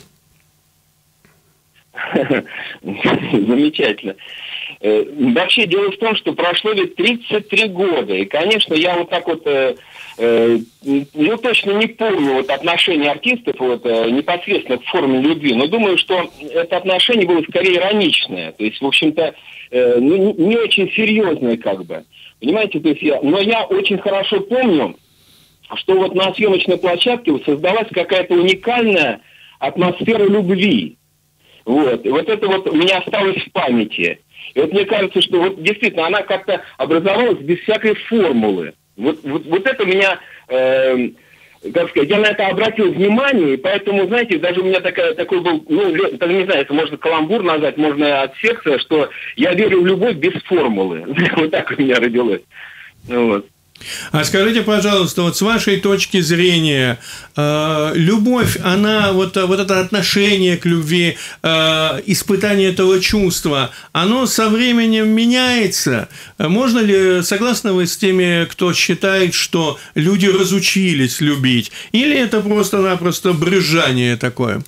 Замечательно. Вообще дело в том, что прошло ведь тридцать три года, и, конечно, я вот так вот, э, э, ну, точно не помню вот отношение артистов вот, э, непосредственно к форме любви, но думаю, что это отношение было скорее ироничное, то есть, в общем-то, э, ну, не очень серьезное как бы, понимаете, то есть я, но я очень хорошо помню, что вот на съемочной площадке вот создалась какая-то уникальная атмосфера любви, вот, и вот это вот у меня осталось в памяти. И вот мне кажется, что вот действительно она как-то образовалась без всякой формулы. Вот, вот, вот это меня, э, как сказать, я на это обратил внимание, и поэтому, знаете, даже у меня такая, такой был, ну, даже не знаю, это можно каламбур назвать, можно отсекция, что я верю в любовь без формулы. Вот так у меня родилось. Вот.
А скажите, пожалуйста, вот с вашей точки зрения, э, любовь, она, вот, вот это отношение к любви, э, испытание этого чувства, оно со временем меняется? Можно ли, согласны вы с теми, кто считает, что люди разучились любить? Или это просто-напросто брюзжание такое?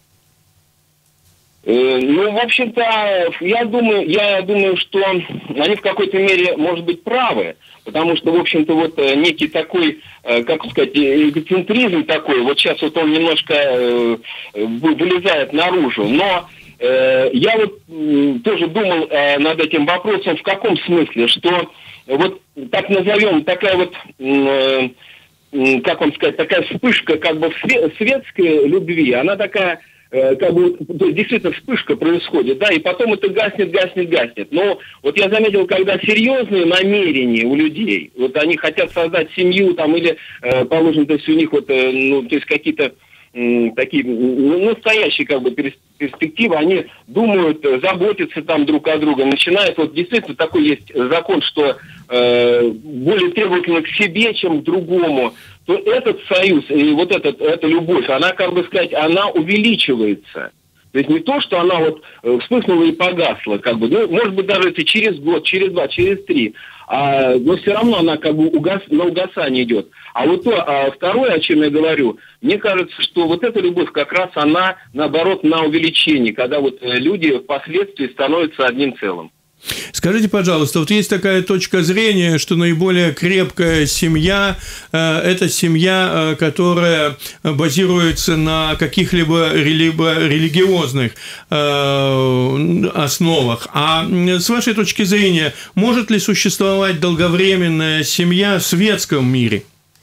Ну, в общем-то, я думаю, я думаю, что они в какой-то мере, может быть, правы, потому что, в общем-то, вот некий такой, как сказать, эгоцентризм такой, вот сейчас вот он немножко вылезает наружу, но я вот тоже думал над этим вопросом в каком смысле, что вот так назовем, такая вот, как вам сказать, такая вспышка как бы светской любви, она такая, как бы, то есть действительно вспышка происходит, да, и потом это гаснет, гаснет, гаснет. Но вот я заметил, когда серьезные намерения у людей, вот они хотят создать семью там или, э, положим, то есть у них вот, э, ну, то есть какие-то э, такие ну, настоящие как бы перспективы, они думают, заботятся там друг о друге, начинают, вот действительно такой есть закон, что э, более требовательны к себе, чем к другому, то этот союз и вот этот, эта любовь, она, как бы сказать, она увеличивается. То есть не то, что она вот вспыхнула и погасла, как бы, ну, может быть, даже это через год, через два, через три, а, но все равно она как бы угас, на угасание идет. А вот то, а второе, о чем я говорю, мне кажется, что вот эта любовь как раз она, наоборот, на увеличение, когда вот люди впоследствии становятся одним целым.
Скажите, пожалуйста, вот есть такая точка зрения, что наиболее крепкая семья э, – это семья, э, которая базируется на каких-либо религиозных э, основах. А с вашей точки зрения, может ли существовать долговременная семья в светском мире?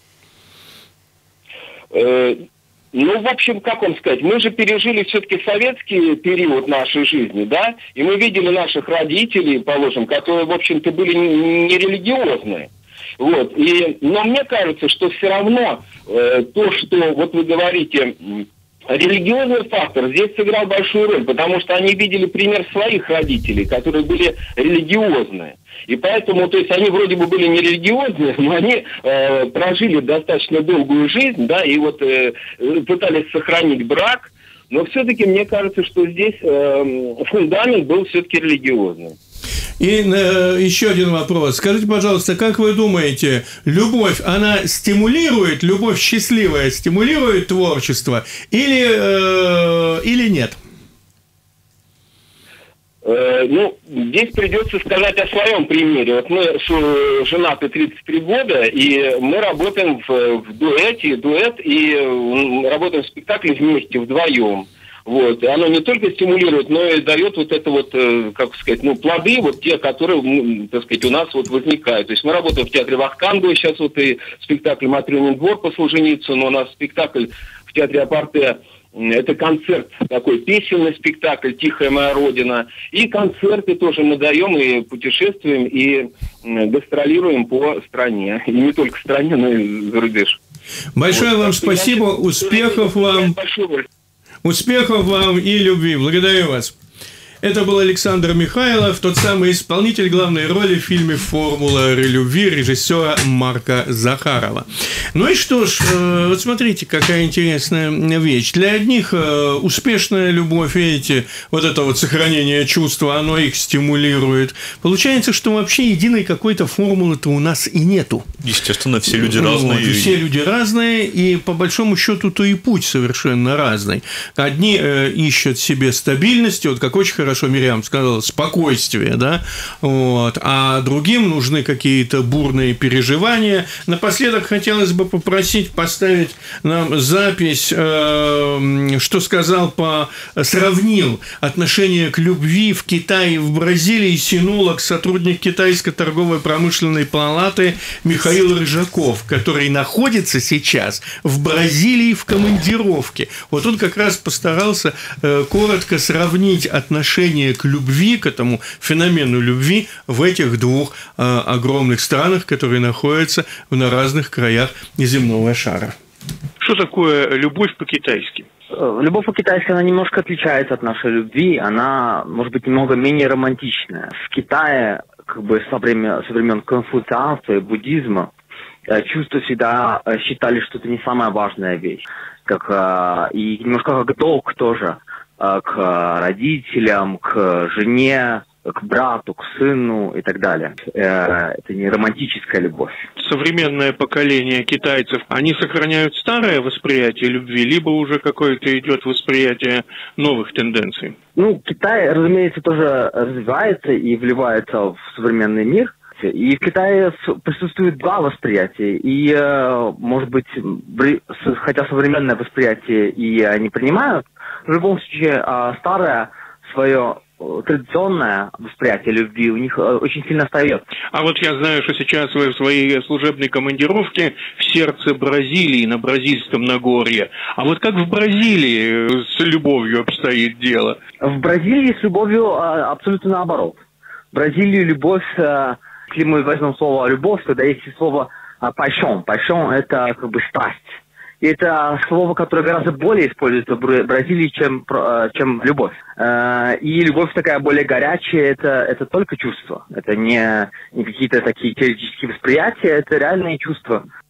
Ну, в общем, как вам сказать, мы же пережили все-таки советский период нашей жизни, да, и мы видели наших родителей, положим, которые, в общем-то, были не религиозные. Вот, и, но мне кажется, что все равно э, то, что, вот вы говорите, религиозный фактор здесь сыграл большую роль, потому что они видели пример своих родителей, которые были религиозные. И поэтому, то есть они вроде бы были не религиозные, но они э, прожили достаточно долгую жизнь, да, и вот э, пытались сохранить брак, но все-таки мне кажется, что здесь э, фундамент был все-таки религиозный.
И э, еще один вопрос. Скажите, пожалуйста, как вы думаете, любовь, она стимулирует, любовь счастливая стимулирует творчество или, э, или нет?
Э, ну, здесь придется сказать о своем примере. Вот мы женаты тридцать три года, и мы работаем в, в дуэте, дуэт, и работаем в спектакле вместе, вдвоем. Вот. И оно не только стимулирует, но и дает вот это вот, как сказать, ну, плоды, вот те, которые, ну, так сказать, у нас вот возникают. То есть мы работаем в театре Вахтангова, сейчас вот и спектакль «Матрёнин двор» по Солженицыну, у нас спектакль в театре Апарте, это концерт такой, песенный спектакль «Тихая моя родина». И концерты тоже мы даем, и путешествуем, и гастролируем по стране. И не только в стране, но и за рубеж.
Большое вот, вам спасибо, успехов вам. Успехов вам и любви. Благодарю вас. Это был Александр Михайлов, тот самый исполнитель главной роли в фильме «Формула любви» режиссера Марка Захарова. Ну и что ж, вот смотрите, какая интересная вещь. Для одних успешная любовь, видите, вот это вот сохранение чувства, оно их стимулирует. Получается, что вообще единой какой-то формулы-то у нас и нету.
Естественно, все люди
ну,
разные.
Вот, все люди разные, и по большому счету то и путь совершенно разный. Одни э, ищут себе стабильности, вот как очень хорошо Хорошо Мириам сказала, спокойствие, да, вот, а другим нужны какие-то бурные переживания. Напоследок хотелось бы попросить поставить нам запись, э, что сказал, по, сравнил отношение к любви в Китае и в Бразилии синолог, сотрудник Китайской торговой промышленной палаты Михаил Рыжаков, который находится сейчас в Бразилии в командировке. Вот он как раз постарался э, коротко сравнить отношения к любви, к этому феномену любви в этих двух э, огромных странах, которые находятся на разных краях земного шара.
Что такое любовь по-китайски?
Любовь по-китайски, она немножко отличается от нашей любви, она, может быть, немного менее романтичная. В Китае, как бы со времен, со времен конфуцианства и буддизма, чувства всегда считали, что это не самая важная вещь. Как, и немножко как долг тоже. К родителям, к жене, к брату, к сыну и так далее. Это не романтическая любовь.
Современное поколение китайцев, они сохраняют старое восприятие любви, либо уже какое-то идет восприятие новых тенденций?
Ну, Китай, разумеется, тоже развивается и вливается в современный мир. И в Китае присутствует два восприятия. И, может быть, хотя современное восприятие и они принимают, в любом случае старое свое традиционное восприятие любви у них очень сильно остается.
А вот я знаю, что сейчас вы в своей служебной командировке в сердце Бразилии, на Бразильском Нагорье. А вот как в Бразилии с любовью обстоит дело?
В Бразилии с любовью абсолютно наоборот. В Бразилии любовь, если мы возьмем слово «любовь», тогда есть слово «пашон». «Пашон» – это как бы страсть. И это слово, которое гораздо более используется в Бразилии, чем, чем любовь. И любовь такая более горячая, это, это только чувства. Это не, не какие-то такие теоретические восприятия, это реальные чувства.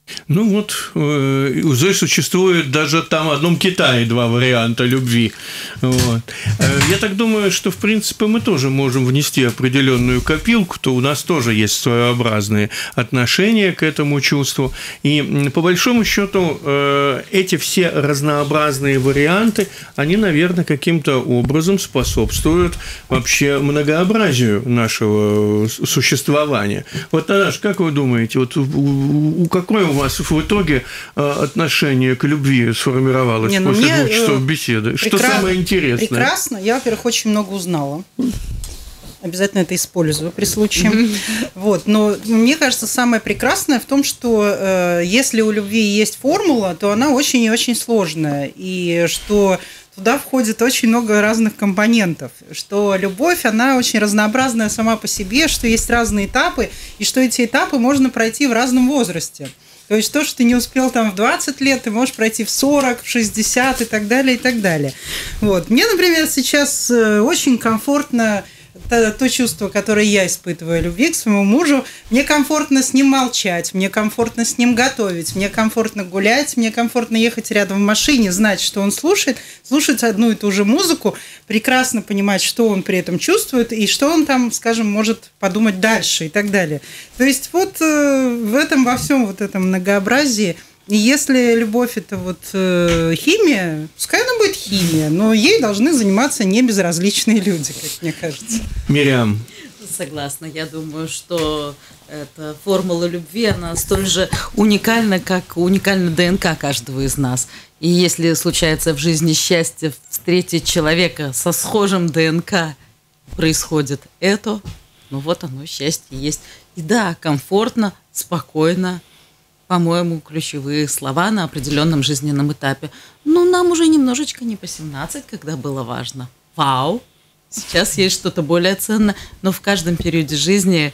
Ну вот, э, уже существует даже там в одном Китае два варианта любви. Вот. Э, я так думаю, что, в принципе, мы тоже можем внести определенную копилку, то у нас тоже есть своеобразные отношения к этому чувству. И, по большому счету, э, эти все разнообразные варианты, они, наверное, каким-то образом способствуют вообще многообразию нашего существования. Вот, Наташа, как вы думаете, вот у, у какой у вас в итоге отношение к любви сформировалось Не, ну после двух часов беседы? Прекра... Что самое интересное?
Прекрасно. Я, во-первых, очень много узнала. Обязательно это использую при случае. Вот. Но мне кажется, самое прекрасное в том, что э, если у любви есть формула, то она очень и очень сложная. И что туда входит очень много разных компонентов, что любовь, она очень разнообразная сама по себе, что есть разные этапы, и что эти этапы можно пройти в разном возрасте. То есть то, что ты не успел там в двадцать лет, ты можешь пройти в сорок, в шестьдесят и так далее, и так далее. Вот. Мне, например, сейчас очень комфортно То, то чувство, которое я испытываю любви к своему мужу, мне комфортно с ним молчать, мне комфортно с ним готовить, мне комфортно гулять, мне комфортно ехать рядом в машине, знать, что он слушает, слушать одну и ту же музыку, прекрасно понимать, что он при этом чувствует и что он там, скажем, может подумать дальше и так далее. То есть вот в этом, во всем вот этом многообразии. И если любовь – это вот э, химия, пускай она будет химия, но ей должны заниматься небезразличные люди, как мне кажется.
Мириам.
Согласна. Я думаю, что эта формула любви, она столь же уникальна, как уникальна ДНК каждого из нас. И если случается в жизни счастье встретить человека со схожим ДНК, происходит это, ну вот оно, счастье есть. И да, комфортно, спокойно. По-моему, ключевые слова на определенном жизненном этапе. Ну, нам уже немножечко не по семнадцать, когда было важно. Вау! Сейчас есть что-то более ценное, но в каждом периоде жизни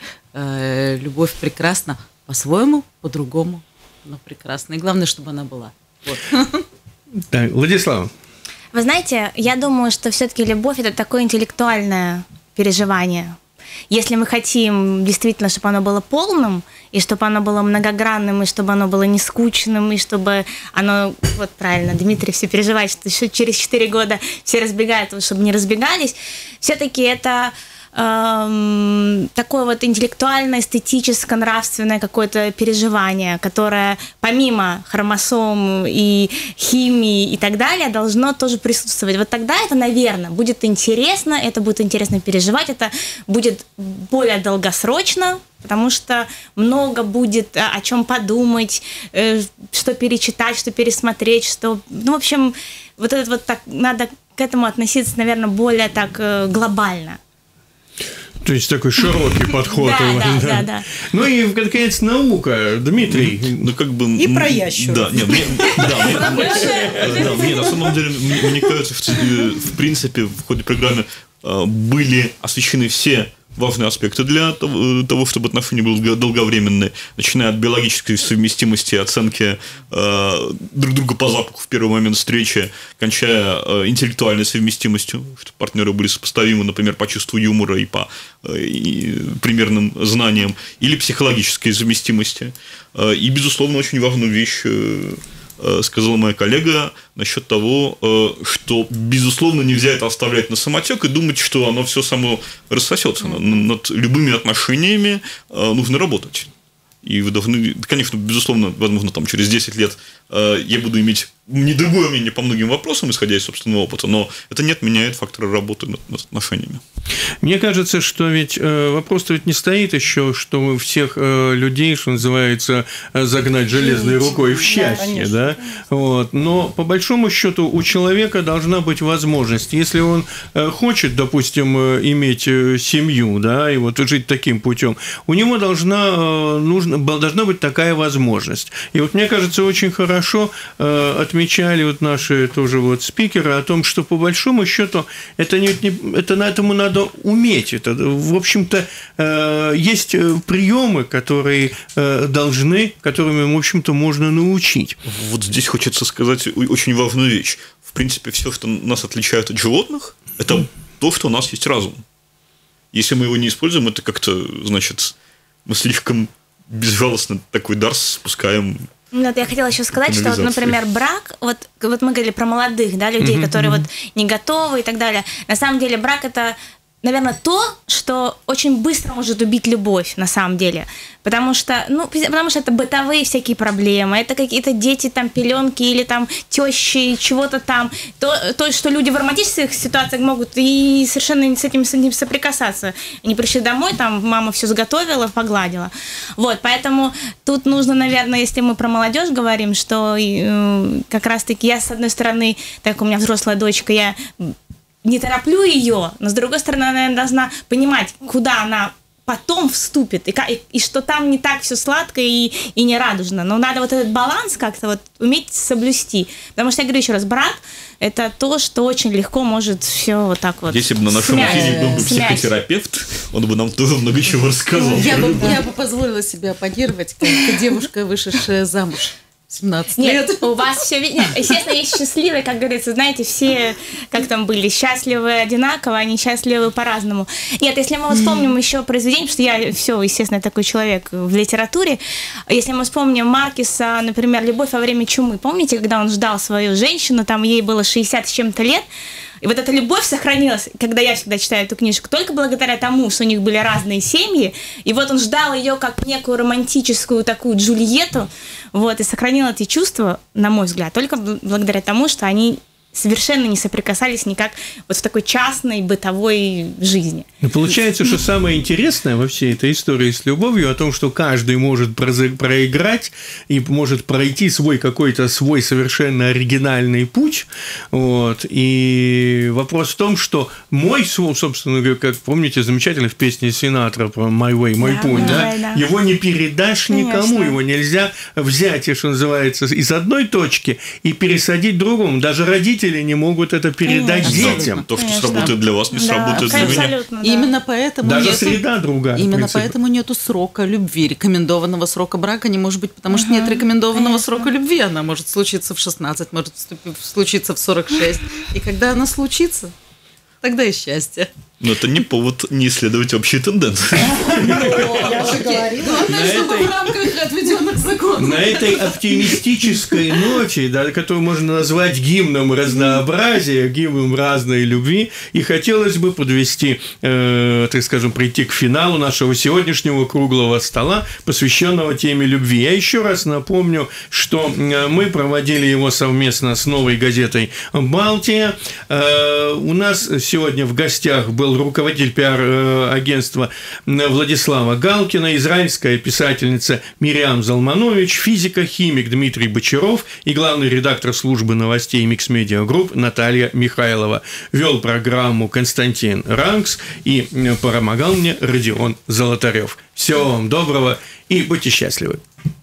э, любовь прекрасна по-своему, по-другому, но прекрасна. И главное, чтобы она была. Вот.
Так, Владислава.
Вы знаете, я думаю, что все-таки любовь – это такое интеллектуальное переживание. Если мы хотим действительно, чтобы оно было полным, и чтобы оно было многогранным, и чтобы оно было не скучным, и чтобы оно, вот правильно, Дмитрий все переживает, что еще через четыре года все разбегаются, чтобы не разбегались, все-таки это эм, такое вот интеллектуальное, эстетическое, нравственное какое-то переживание, которое помимо хромосом и химии и так далее должно тоже присутствовать. Вот тогда это, наверное, будет интересно, это будет интересно переживать, это будет более долгосрочно, потому что много будет о чем подумать, что перечитать, что пересмотреть, что, ну, в общем, вот это вот так, надо к этому относиться, наверное, более так глобально.
То есть такой широкий подход.
Да, да, да, да.
Ну и, наконец, наука. Дмитрий.
Ну, как бы...
И про ящеров.
Да, нет, мне, да, мне на самом деле, мне кажется, в принципе, в ходе программы были освещены все важные аспекты для того, чтобы отношения были долговременные, начиная от биологической совместимости, оценки э, друг друга по запаху в первый момент встречи, кончая э, интеллектуальной совместимостью, что партнеры были сопоставимы, например, по чувству юмора и по э, и примерным знаниям, или психологической совместимости. Э, и, безусловно, очень важную вещь э, сказала моя коллега насчет того, что, безусловно, нельзя это оставлять на самотек и думать, что оно все само рассосется. Над любыми отношениями нужно работать. И вы должны, конечно, безусловно, возможно, там, через десять лет я буду иметь не другое мнение по многим вопросам, исходя из собственного опыта, но это не отменяет фактора работы над, над отношениями.
Мне кажется, что ведь э, вопрос-то ведь не стоит еще, что всех э, людей, что называется, загнать железной рукой в счастье, да, да? Вот. Но по большому счету у человека должна быть возможность, если он э, хочет, допустим, э, иметь э, семью, да, и вот жить таким путем, у него должна, э, нужна, должна быть такая возможность. И вот мне кажется, очень хорошо э, отмечали вот наши тоже вот спикеры о том, что по большому счету это не, это на этому надо уметь. Это, в общем-то, есть приемы, которые должны, которыми, в общем-то, можно научить.
Вот здесь хочется сказать очень важную вещь. В принципе, все, что нас отличает от животных, это то, что у нас есть разум. Если мы его не используем, это как-то, значит, мы слишком безжалостно такой дар спускаем
Ну, вот я хотела еще сказать, что, вот, например, брак, вот, вот мы говорили про молодых, да, людей, mm-hmm. которые вот не готовы и так далее. На самом деле брак – это, наверное, то, что очень быстро может убить любовь, на самом деле. Потому что, ну, потому что это бытовые всякие проблемы, это какие-то дети, там, пеленки или там тещи, чего-то там. То, то, что люди в романтических ситуациях могут и совершенно с этим, с этим соприкасаться. Они пришли домой, там, мама все заготовила, погладила. Вот, поэтому тут нужно, наверное, если мы про молодежь говорим, что э, как раз-таки я, с одной стороны, так у меня взрослая дочка, я не тороплю ее, но с другой стороны, она должна понимать, куда она потом вступит, и, и, и что там не так все сладко и, и не радужно. Но надо вот этот баланс как-то вот уметь соблюсти. Потому что, я говорю еще раз, брак – это то, что очень легко может все вот так вот
Если бы на нашем эфире был бы психотерапевт, он бы нам тоже много чего рассказал.
Я бы, я бы позволила себе оппонировать, как девушка, вышедшая замуж. семнадцать
Нет,
лет.
у вас все... Нет, естественно, есть счастливые, как говорится, знаете, все, как там были, счастливы одинаково, они счастливы по-разному. Нет, если мы вот вспомним еще произведение, потому что я все, естественно, такой человек в литературе, если мы вспомним Маркеса, например, «Любовь во время чумы», помните, когда он ждал свою женщину, там ей было шестьдесят с чем-то лет, и вот эта любовь сохранилась, когда я всегда читаю эту книжку, только благодаря тому, что у них были разные семьи, и вот он ждал ее как некую романтическую такую Джульетту, вот, и сохранил эти чувства, на мой взгляд, только благодаря тому, что они совершенно не соприкасались никак вот в такой частной бытовой жизни.
Ну, получается, что самое интересное во всей этой истории с любовью о том, что каждый может проиграть и может пройти свой какой-то свой совершенно оригинальный путь. Вот. И вопрос в том, что мой, собственно говоря, как помните, замечательно в песне Синатра про «My Way», «Мой
да,
путь», да?
да?
Его не передашь никому, Конечно. Его нельзя взять, что называется, из одной точки и пересадить другому. Даже родители не могут это передать
Конечно.
детям.
То, что Конечно. Сработает для вас, не да, сработает для меня.
Да. Именно поэтому
Даже
нету,
среда другая.
Именно поэтому нету срока любви, рекомендованного срока брака не может быть, потому что uh-huh. нет рекомендованного Конечно. Срока любви. Она может случиться в шестнадцать, может случиться в сорок шесть. И когда она случится, тогда и счастье.
Но это не повод не исследовать общие тенденции.
Я уже говорила. В рамках отведенных законов.
На этой оптимистической ноте, да, которую можно назвать гимном разнообразия, гимном разной любви, и хотелось бы подвести, э, так скажем, прийти к финалу нашего сегодняшнего круглого стола, посвященного теме любви. Я еще раз напомню, что мы проводили его совместно с новой газетой «Балтия». Э, у нас сегодня в гостях был руководитель пиар-агентства Владислава Галкина, израильская писательница Мириам Залманович, физико-химик Дмитрий Бочаров и главный редактор службы новостей Микс Медиа Групп Наталья Михайлова. Вел программу Константин Ранкс и помогал мне Родион Золотарев. Всего вам доброго и будьте счастливы.